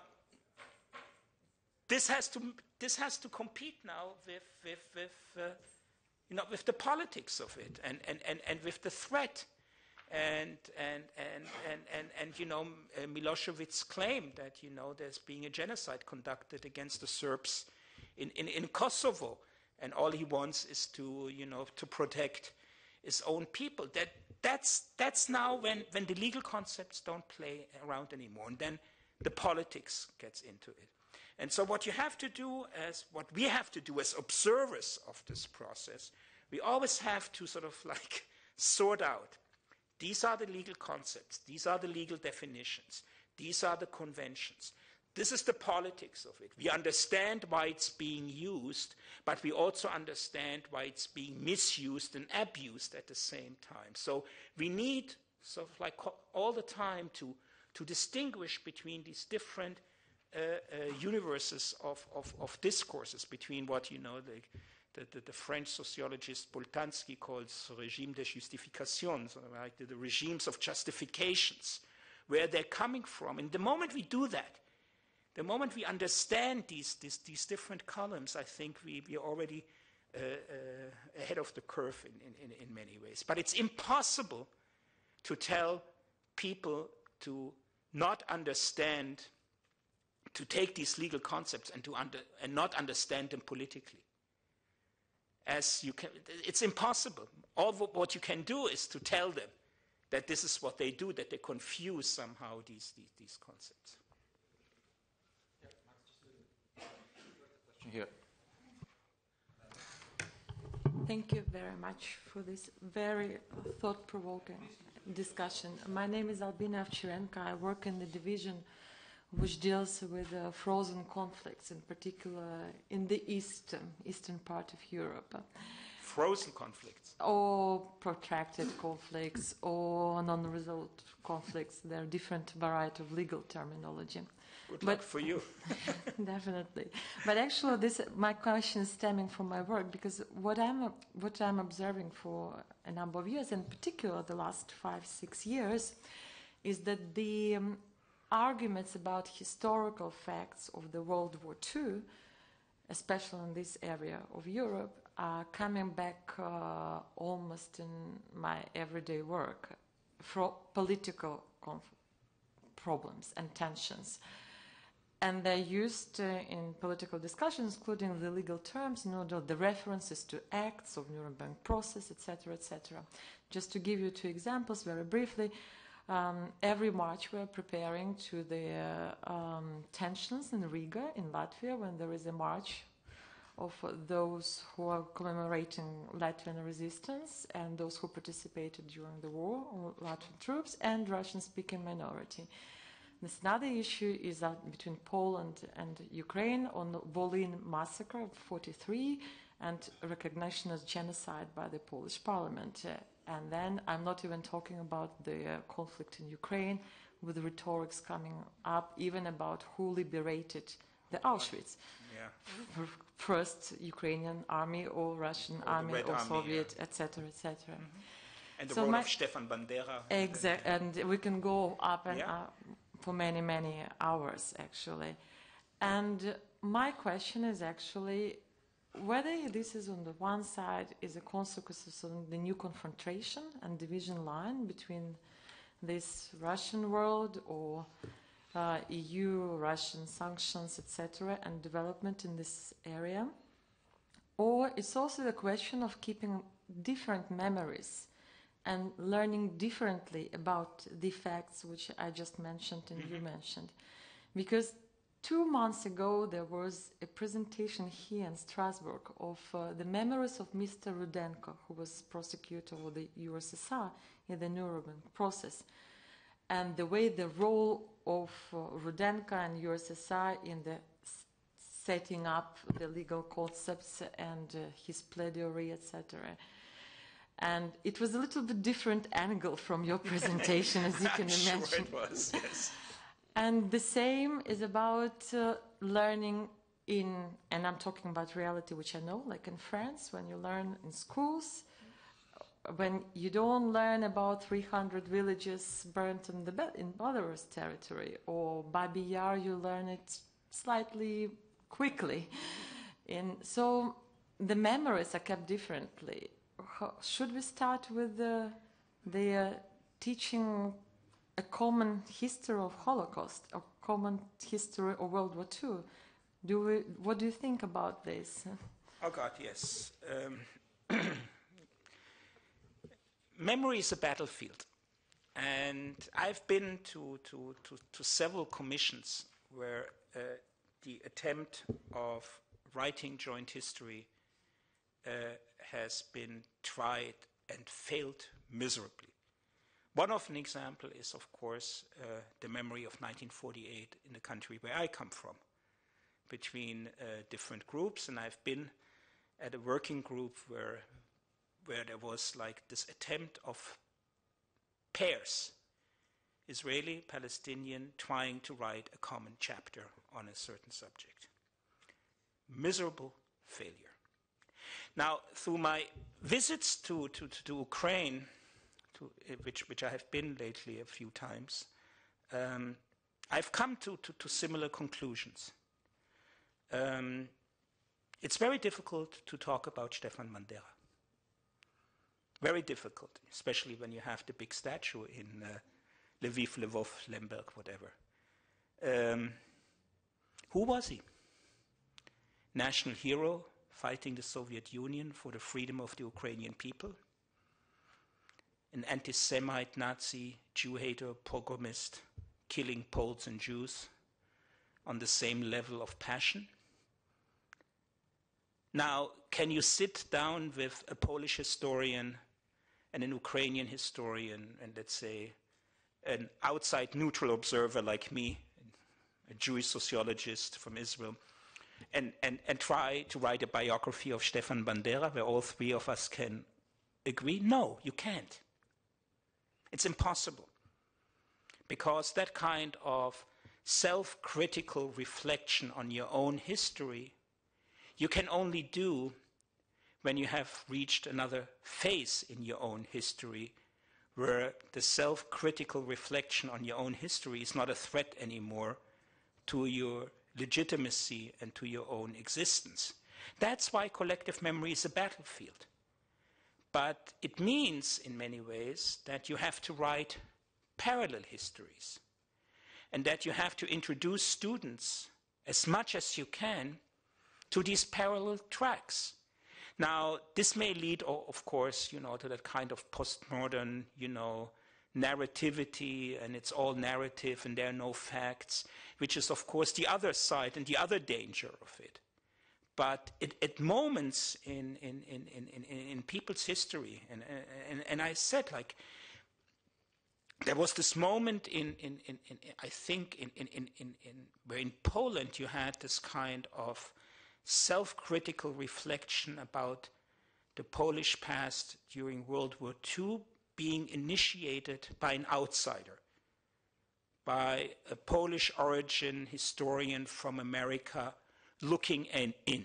this has to this has to compete now with with, with uh, you know, with the politics of it, and and, and, and with the threat. And and and and and, and you know, Milosevic claimed that, you know, there's being a genocide conducted against the Serbs in, in, in Kosovo, and all he wants is to, you know, to protect his own people. That that's that's now when, when the legal concepts don't play around anymore, and then the politics gets into it. And so what you have to do, as what we have to do as observers of this process, we always have to sort of like sort out, these are the legal concepts, these are the legal definitions, these are the conventions. This is the politics of it. We understand why it's being used, but we also understand why it's being misused and abused at the same time. So we need sort of like all the time to, to distinguish between these different uh, uh, universes of, of, of discourses, between what, you know, the, the, the, the French sociologist Boltanski calls régime de justification, so like the, the regimes of justifications, where they're coming from. And the moment we do that, the moment we understand these, these, these different columns, I think we, we are already uh, uh, ahead of the curve in, in, in many ways. But it's impossible to tell people to not understand, to take these legal concepts and, to under, and not understand them politically. As you can, it's impossible. All what you can do is to tell them that this is what they do, that they confuse somehow these, these, these concepts. Here. Thank you very much for this very thought-provoking discussion. My name is Albina Ovcharenko. I work in the division which deals with uh, frozen conflicts, in particular in the east, um, eastern part of Europe. Frozen conflicts? Or protracted conflicts, or non-resolved conflicts. There are different variety of legal terminology. Good but luck for you. Definitely. But actually, this my question is stemming from my work, because what I'm what I'm observing for a number of years, in particular the last five six years, is that the um, arguments about historical facts of the World War Two, especially in this area of Europe, are coming back uh, almost in my everyday work, for political conf- problems and tensions. And they're used uh, in political discussions, including the legal terms, you know, the, the references to acts of Nuremberg process, et cetera, et cetera. Just to give you two examples very briefly, um, every March we're preparing to the uh, um, tensions in Riga, in Latvia, when there is a march of uh, those who are commemorating Latvian resistance and those who participated during the war, Latvian troops, and Russian-speaking minority. This another issue is that between Poland and Ukraine on the Volyn massacre of forty-three, and recognition as genocide by the Polish parliament. Uh, and then I'm not even talking about the uh, conflict in Ukraine, with the rhetorics coming up even about who liberated the Auschwitz. Yeah. F- first Ukrainian army or Russian Or the army Red or Army, Soviet, yeah. et cetera, et cetera. And the So role my- of Stefan Bandera. Exactly, and we can go up and Yeah. up for many, many hours, actually. And my question is actually whether this is on the one side is a consequence of the new confrontation and division line between this Russian world or uh, E U, Russian sanctions, et cetera, and development in this area, or it's also the question of keeping different memories and learning differently about the facts which I just mentioned and you mentioned. Because two months ago there was a presentation here in Strasbourg of uh, the memories of Mister Rudenko, who was prosecutor of the U S S R in the Nuremberg process, and the way the role of uh, Rudenko and U S S R in the s- setting up the legal concepts and uh, his plenary, et cetera. And it was a little bit different angle from your presentation, as you can I'm imagine. sure it was, yes. And the same is about uh, learning in, and I'm talking about reality, which I know, like in France, when you learn in schools, when you don't learn about three hundred villages burnt in the be- in Belarus territory, or Babi Yar, you learn it slightly quickly. And so the memories are kept differently. How, should we start with the, the uh, teaching a common history of Holocaust, a common history of World War Two? Do we, what do you think about this? Oh God, yes. Um, memory is a battlefield. And I've been to, to, to, to several commissions where uh, the attempt of writing joint history uh, has been tried and failed miserably. One of an example is, of course, uh, the memory of nineteen forty-eight in the country where I come from, between uh, different groups, and I've been at a working group where, where there was like this attempt of pairs, Israeli, Palestinian, trying to write a common chapter on a certain subject. Miserable failure. Now, through my visits to, to, to, to Ukraine, to, uh, which, which I have been lately a few times, um, I've come to, to, to similar conclusions. Um, it's very difficult to talk about Stefan Bandera. Very difficult, especially when you have the big statue in uh, Lviv, Lvov, Lemberg, whatever. Um, who was he? National hero, fighting the Soviet Union for the freedom of the Ukrainian people? An anti-Semite, Nazi, Jew-hater, pogromist, killing Poles and Jews on the same level of passion? Now, can you sit down with a Polish historian and an Ukrainian historian and, let's say, an outside neutral observer like me, a Jewish sociologist from Israel, and, and, and try to write a biography of Stefan Bandera where all three of us can agree? No, you can't. It's impossible. Because that kind of self-critical reflection on your own history you can only do when you have reached another phase in your own history where the self-critical reflection on your own history is not a threat anymore to your legitimacy and to your own existence. That's why collective memory is a battlefield. But it means, in many ways, that you have to write parallel histories and that you have to introduce students as much as you can to these parallel tracks. Now, this may lead, of course, you know, to that kind of postmodern, you know, narrativity, and it's all narrative and there are no facts, which is, of course, the other side and the other danger of it. But it, at moments in, in, in, in, in, in people's history, and, and, and I said, like, there was this moment in, in, in, in I think, in, in, in, in, where in Poland you had this kind of self-critical reflection about the Polish past during World War Two being initiated by an outsider, by a Polish origin historian from America looking in. in.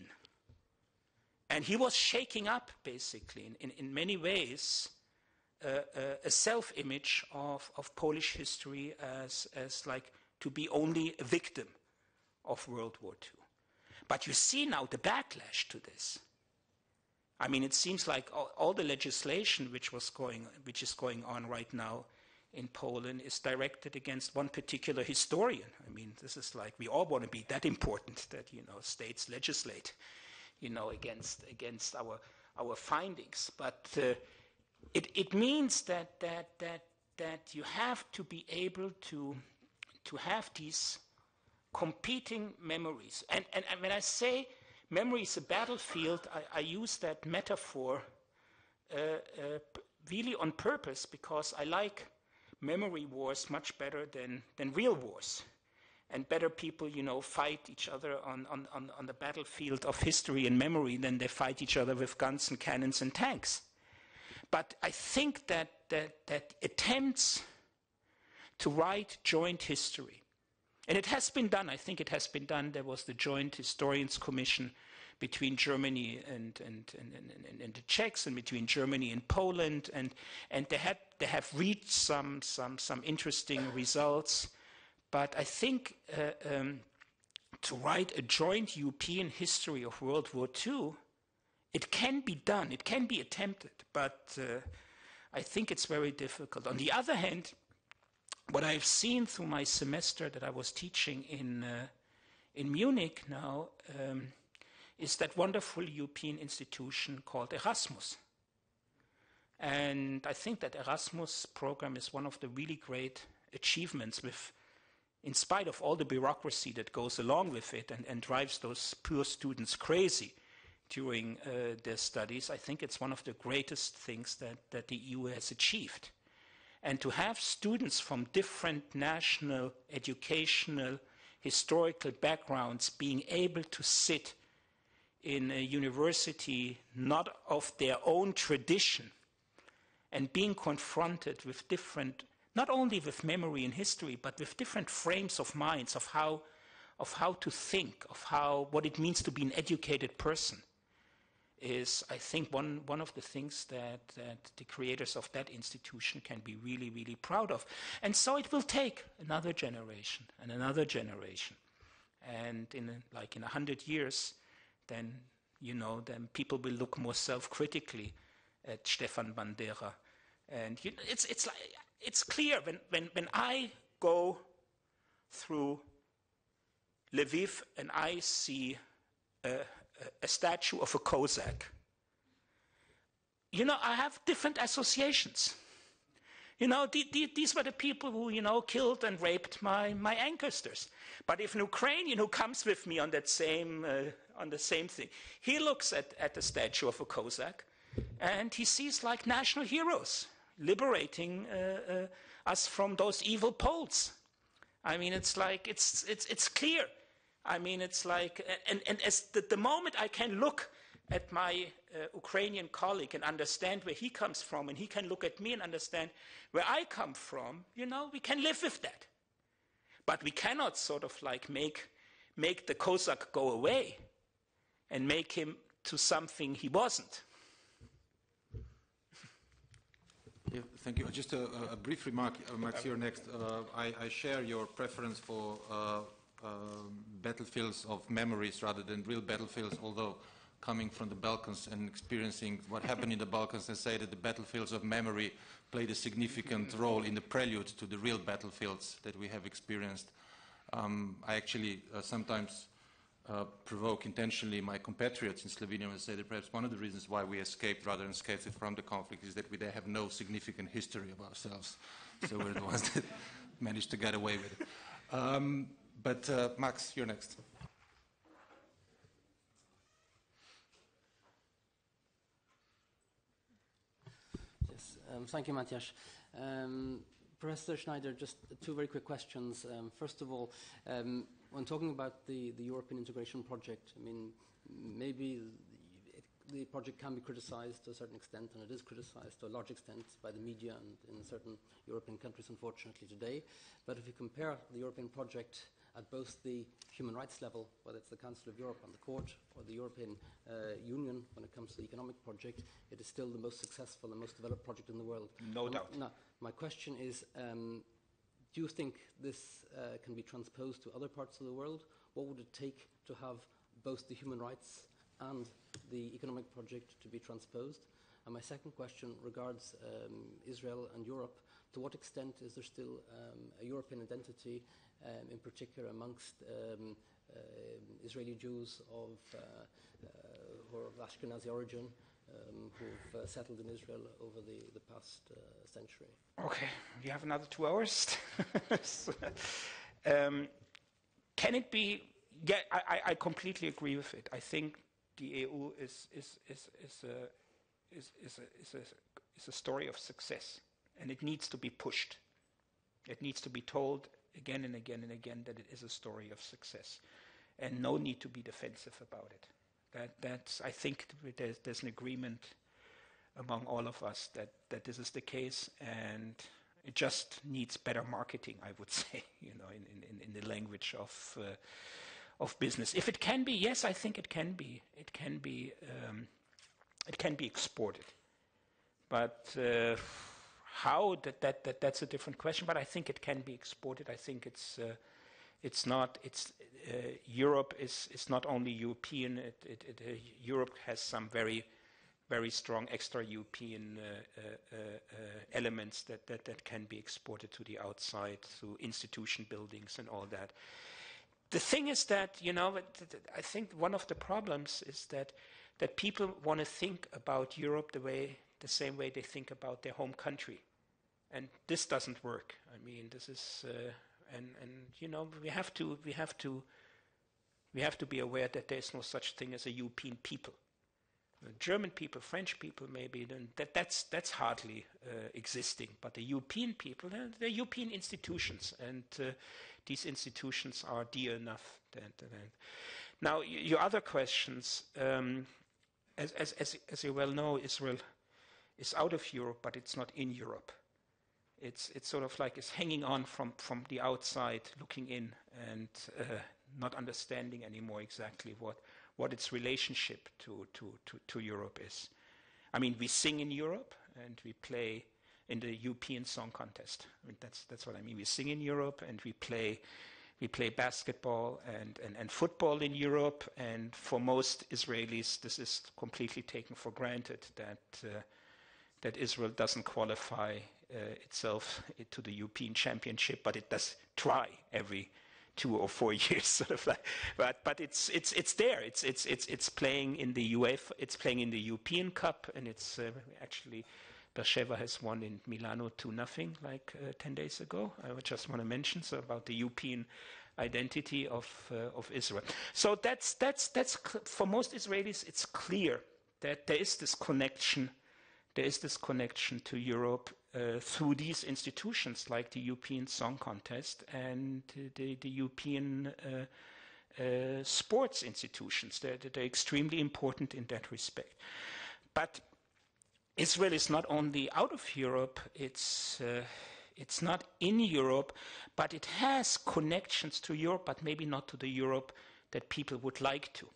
And he was shaking up, basically, in, in, in many ways, uh, uh, a self-image of, of Polish history as, as like to be only a victim of World War Two. But you see now the backlash to this. I mean, it seems like all, all the legislation which was going, which is going on right now in Poland is directed against one particular historian. I mean, this is like we all want to be that important that, you know, states legislate, you know, against against our our findings. But uh, it it means that that that that you have to be able to to have these competing memories. And and, and when I say memory is a battlefield, I, I use that metaphor uh, uh, really on purpose because I like memory wars much better than, than real wars. And better people, you know, fight each other on, on, on, on the battlefield of history and memory than they fight each other with guns and cannons and tanks. But I think that, that, that attempts to write joint history, and it has been done, I think it has been done. There was the Joint Historians Commission between Germany and, and, and, and, and the Czechs, and between Germany and Poland, and, and they, had, they have reached some, some, some interesting results. But I think uh, um, to write a joint European history of World War Two, it can be done, it can be attempted, but uh, I think it's very difficult. On the other hand, what I've seen through my semester that I was teaching in, uh, in Munich now um, is that wonderful European institution called Erasmus. And I think that Erasmus program is one of the really great achievements with, in spite of all the bureaucracy that goes along with it and, and drives those poor students crazy during uh, their studies. I think it's one of the greatest things that, that the E U has achieved. And to have students from different national, educational, historical backgrounds being able to sit in a university not of their own tradition and being confronted with different, not only with memory and history, but with different frames of minds of how, of how to think, of how, what it means to be an educated person, is, I think, one, one of the things that, that the creators of that institution can be really, really proud of. And so it will take another generation and another generation. And in a, like in a hundred years, then, you know, then people will look more self-critically at Stefan Bandera. And you know, it's, it's, like, it's clear when, when, when I go through Lviv and I see uh, a statue of a Cossack, you know, I have different associations. You know, the, the, these were the people who, you know, killed and raped my, my ancestors. But if an Ukrainian who comes with me on that same, uh, on the same thing, he looks at, at the statue of a Cossack and he sees like national heroes liberating uh, uh, us from those evil Poles. I mean, it's like, it's, it's, it's clear. I mean, it's like, and, and as the, the moment I can look at my uh, Ukrainian colleague and understand where he comes from, and he can look at me and understand where I come from, you know, we can live with that. But we cannot sort of like make, make the Cossack go away and make him to something he wasn't. Yeah, thank you. Just a, a brief remark, uh, Max, here next. Uh, I, I share your preference for uh, uh, battlefields of memories rather than real battlefields, although coming from the Balkans and experiencing what happened in the Balkans, and say that the battlefields of memory played a significant role in the prelude to the real battlefields that we have experienced. Um, I actually uh, sometimes uh, provoke intentionally my compatriots in Slovenia and say that perhaps one of the reasons why we escaped rather than escaped from the conflict is that we they have no significant history of ourselves. So we're the ones that managed to get away with it. Um, but uh, Max, you're next. Yes, um, thank you, Matthias. Um, Professor Sznaider, just two very quick questions. Um, first of all, um, when talking about the, the European integration project, I mean, maybe it, the project can be criticized to a certain extent, and it is criticized to a large extent by the media and in certain European countries, unfortunately, today. But if you compare the European project at both the human rights level, whether it's the Council of Europe and the Court, or the European uh, Union when it comes to the economic project, it is still the most successful and most developed project in the world. No um, doubt. Now, my question is, um, do you think this uh, can be transposed to other parts of the world? What would it take to have both the human rights and the economic project to be transposed? And my second question regards um, Israel and Europe. To what extent is there still um, a European identity, um, in particular amongst um, uh, Israeli Jews of, uh, uh, who are of Ashkenazi origin, um, who've uh, settled in Israel over the, the past uh, century? Okay, we have another two hours. So, um, can it be? Yeah, I, I completely agree with it. I think the E U is is is is a is is a, is a, is a story of success, and it needs to be pushed. It needs to be told again and again and again that it is a story of success, and no need to be defensive about it. That that's I think there's there's an agreement among all of us that, that this is the case, and it just needs better marketing, I would say, you know, in, in, in the language of uh, of business. If it can be, yes, I think it can be. It can be. Um, it can be exported, but uh, how? That, that that that's a different question. But I think it can be exported. I think it's uh, it's not. It's uh, Europe is is not only European. It, it, it, uh, Europe has some very very strong extra-European uh, uh, uh, elements that, that, that can be exported to the outside through institution buildings and all that. The thing is that, you know, I think one of the problems is that that people want to think about Europe the way, the same way they think about their home country, and this doesn't work. I mean, this is, uh, and and you know, we have to we have to we have to be aware that there is no such thing as a European people. German people, French people, maybe then that that's that's hardly uh, existing. But the European people, they're, they're European institutions, and uh, these institutions are dear enough. That, that, that. Now, y- your other questions, um, as, as as as you well know, Israel is out of Europe, but it's not in Europe. It's it's sort of like it's hanging on from from the outside, looking in, and uh, not understanding anymore exactly what. what its relationship to, to, to, to Europe is. I mean, we sing in Europe, and we play in the European Song Contest. I mean, that's that's what I mean. We sing in Europe, and we play we play basketball and, and, and football in Europe, and for most Israelis, this is completely taken for granted that uh, that Israel doesn't qualify uh, itself to the European Championship, but it does try every two or four years, sort of like, but but it's it's it's there. It's it's it's it's playing in the UEFA. It's playing in the European Cup, and it's uh, actually Beersheva has won in Milano two nothing like uh, ten days ago. I would just want to mention so about the European identity of uh, of Israel. So that's that's that's cl- for most Israelis. It's clear that there is this connection. There is this connection to Europe uh, through these institutions like the European Song Contest and uh, the, the European uh, uh, sports institutions. They're, they're extremely important in that respect. But Israel is not only out of Europe, it's, uh, it's not in Europe, but it has connections to Europe, but maybe not to the Europe that people would like to.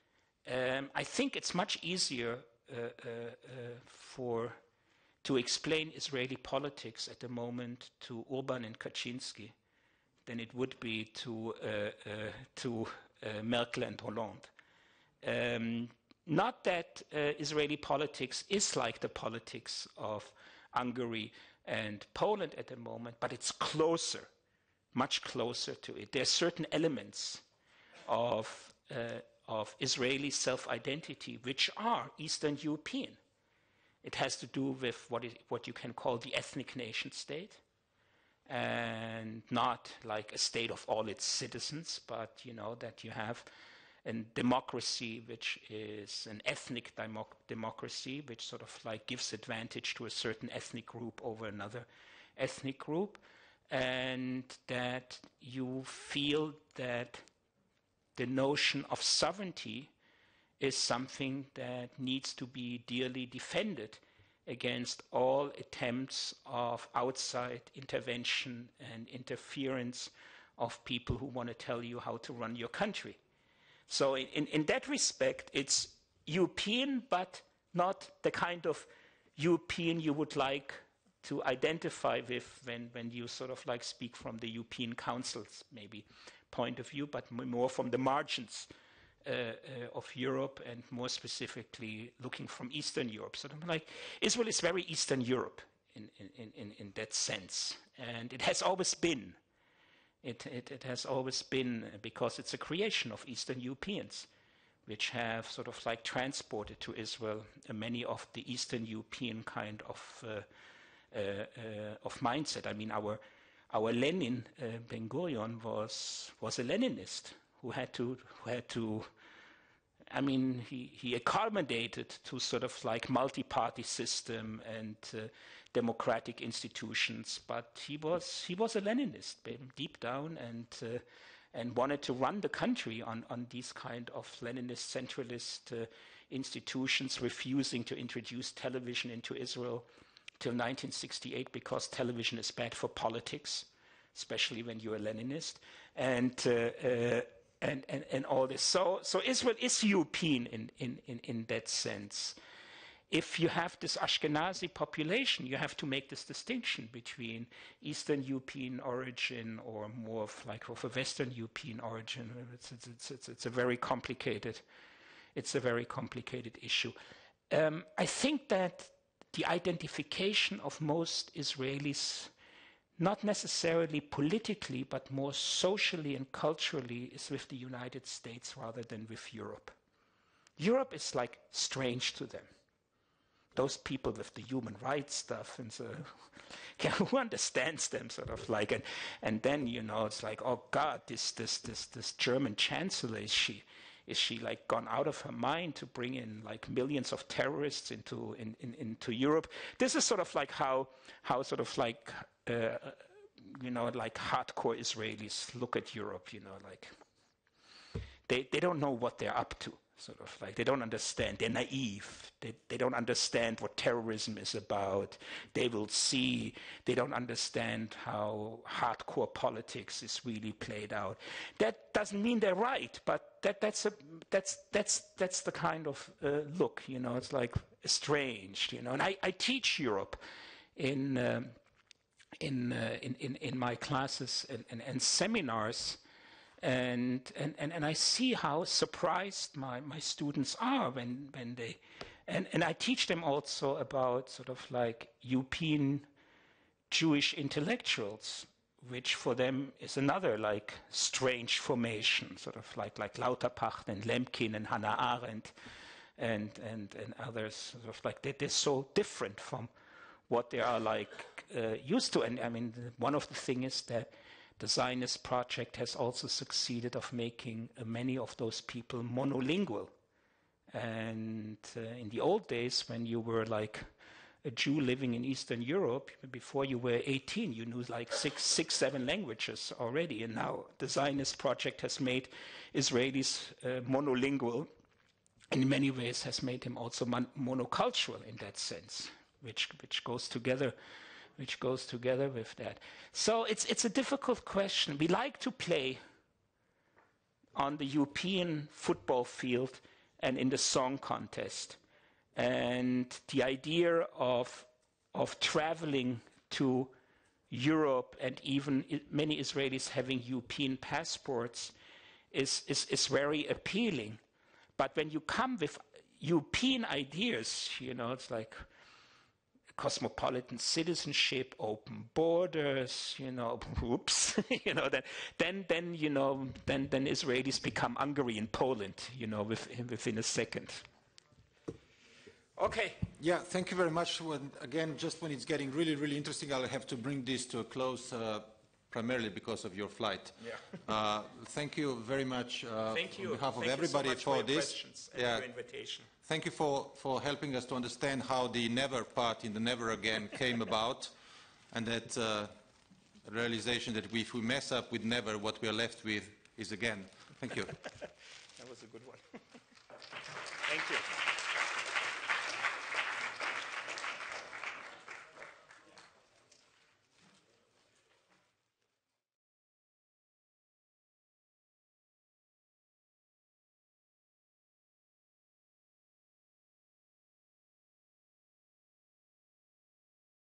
Um, I think it's much easier Uh, uh, uh, for to explain Israeli politics at the moment to Orban and Kaczynski than it would be to uh, uh, to uh, Merkel and Hollande. Um, not that uh, Israeli politics is like the politics of Hungary and Poland at the moment, but it's closer, much closer to it. There are certain elements of uh, of Israeli self-identity, which are Eastern European. It has to do with what, it, what you can call the ethnic nation state, and not like a state of all its citizens, but you know that you have a democracy which is an ethnic democ- democracy, which sort of like gives advantage to a certain ethnic group over another ethnic group. and that you feel that the notion of sovereignty is something that needs to be dearly defended against all attempts of outside intervention and interference of people who want to tell you how to run your country. So in, in, in that respect, it's European, but not the kind of European you would like to identify with when, when you sort of like speak from the European Council's maybe point of view, but more from the margins uh, uh, of Europe, and more specifically looking from Eastern Europe. So I'm like, Israel is very Eastern Europe in, in, in, in that sense. And it has always been. It, it, it has always been because it's a creation of Eastern Europeans, which have sort of like transported to Israel uh, many of the Eastern European kind of uh, uh, uh, of mindset. I mean, our our Lenin, uh, Ben Gurion, was was a Leninist who had to who had to. I mean, he he accommodated to sort of like multi-party system and uh, democratic institutions, but he was he was a Leninist deep down, and. Uh, and wanted to run the country on, on these kind of Leninist centralist uh, institutions, refusing to introduce television into Israel till nineteen sixty-eight because television is bad for politics, especially when you're a Leninist, and uh, uh, and, and and all this. So so Israel is European in, in, in, in that sense. If you have this Ashkenazi population, you have to make this distinction between Eastern European origin or more of like of a Western European origin. It's, it's, it's, it's a very complicated, it's a very complicated issue. Um, I think that the identification of most Israelis, not necessarily politically, but more socially and culturally, is with the United States rather than with Europe. Europe is like strange to them. Those people with the human rights stuff, and so yeah, who understands them, sort of like, and and then you know it's like, oh God, this this this this German chancellor, is she is she like gone out of her mind to bring in like millions of terrorists into in, in into Europe? This is sort of like how how sort of like uh, you know like hardcore Israelis look at Europe. You know, like they they don't know what they're up to. Sort of like they don't understand. They're naive. They they don't understand what terrorism is about. They will see. They don't understand how hardcore politics is really played out. That doesn't mean they're right, but that that's a that's that's that's the kind of uh, look. You know, it's like estranged. You know, and I, I teach Europe in um, in, uh, in in in my classes and, and, and seminars. And, and, and, and I see how surprised my, my students are when, when they, and, and I teach them also about sort of like European Jewish intellectuals, which for them is another like strange formation, sort of like, like Lauterpacht and Lemkin and Hannah Arendt and, and, and others, sort of like they, they're so different from what they are like uh, used to. And I mean, one of the things is that the Zionist project has also succeeded of making uh, many of those people monolingual. And uh, in the old days, when you were like a Jew living in Eastern Europe, before you were eighteen, you knew like six, six, seven languages already. And now the Zionist project has made Israelis uh, monolingual. In many ways has made him also mon- monocultural in that sense, which which goes together which goes together with that. So it's it's a difficult question. We like to play on the European football field and in the song contest. And the idea of of traveling to Europe and even I- many Israelis having European passports is, is, is very appealing. But when you come with European ideas, you know, it's like cosmopolitan citizenship, open borders, you know, whoops, you know, then, then, then, you know, then, then Israelis become Hungary and Poland, you know, within, within a second. Okay. Yeah, thank you very much. When, again, just when it's getting really, really interesting, I'll have to bring this to a close, uh, primarily because of your flight. Yeah. uh, thank you very much uh, thank you. on behalf of thank everybody you so much for, for this. Questions and yeah. your invitation. Thank you for, for helping us to understand how the never part in the never again came about, and that uh, a realization that we, if we mess up with never, what we are left with is again. Thank you. That was a good one. Thank you.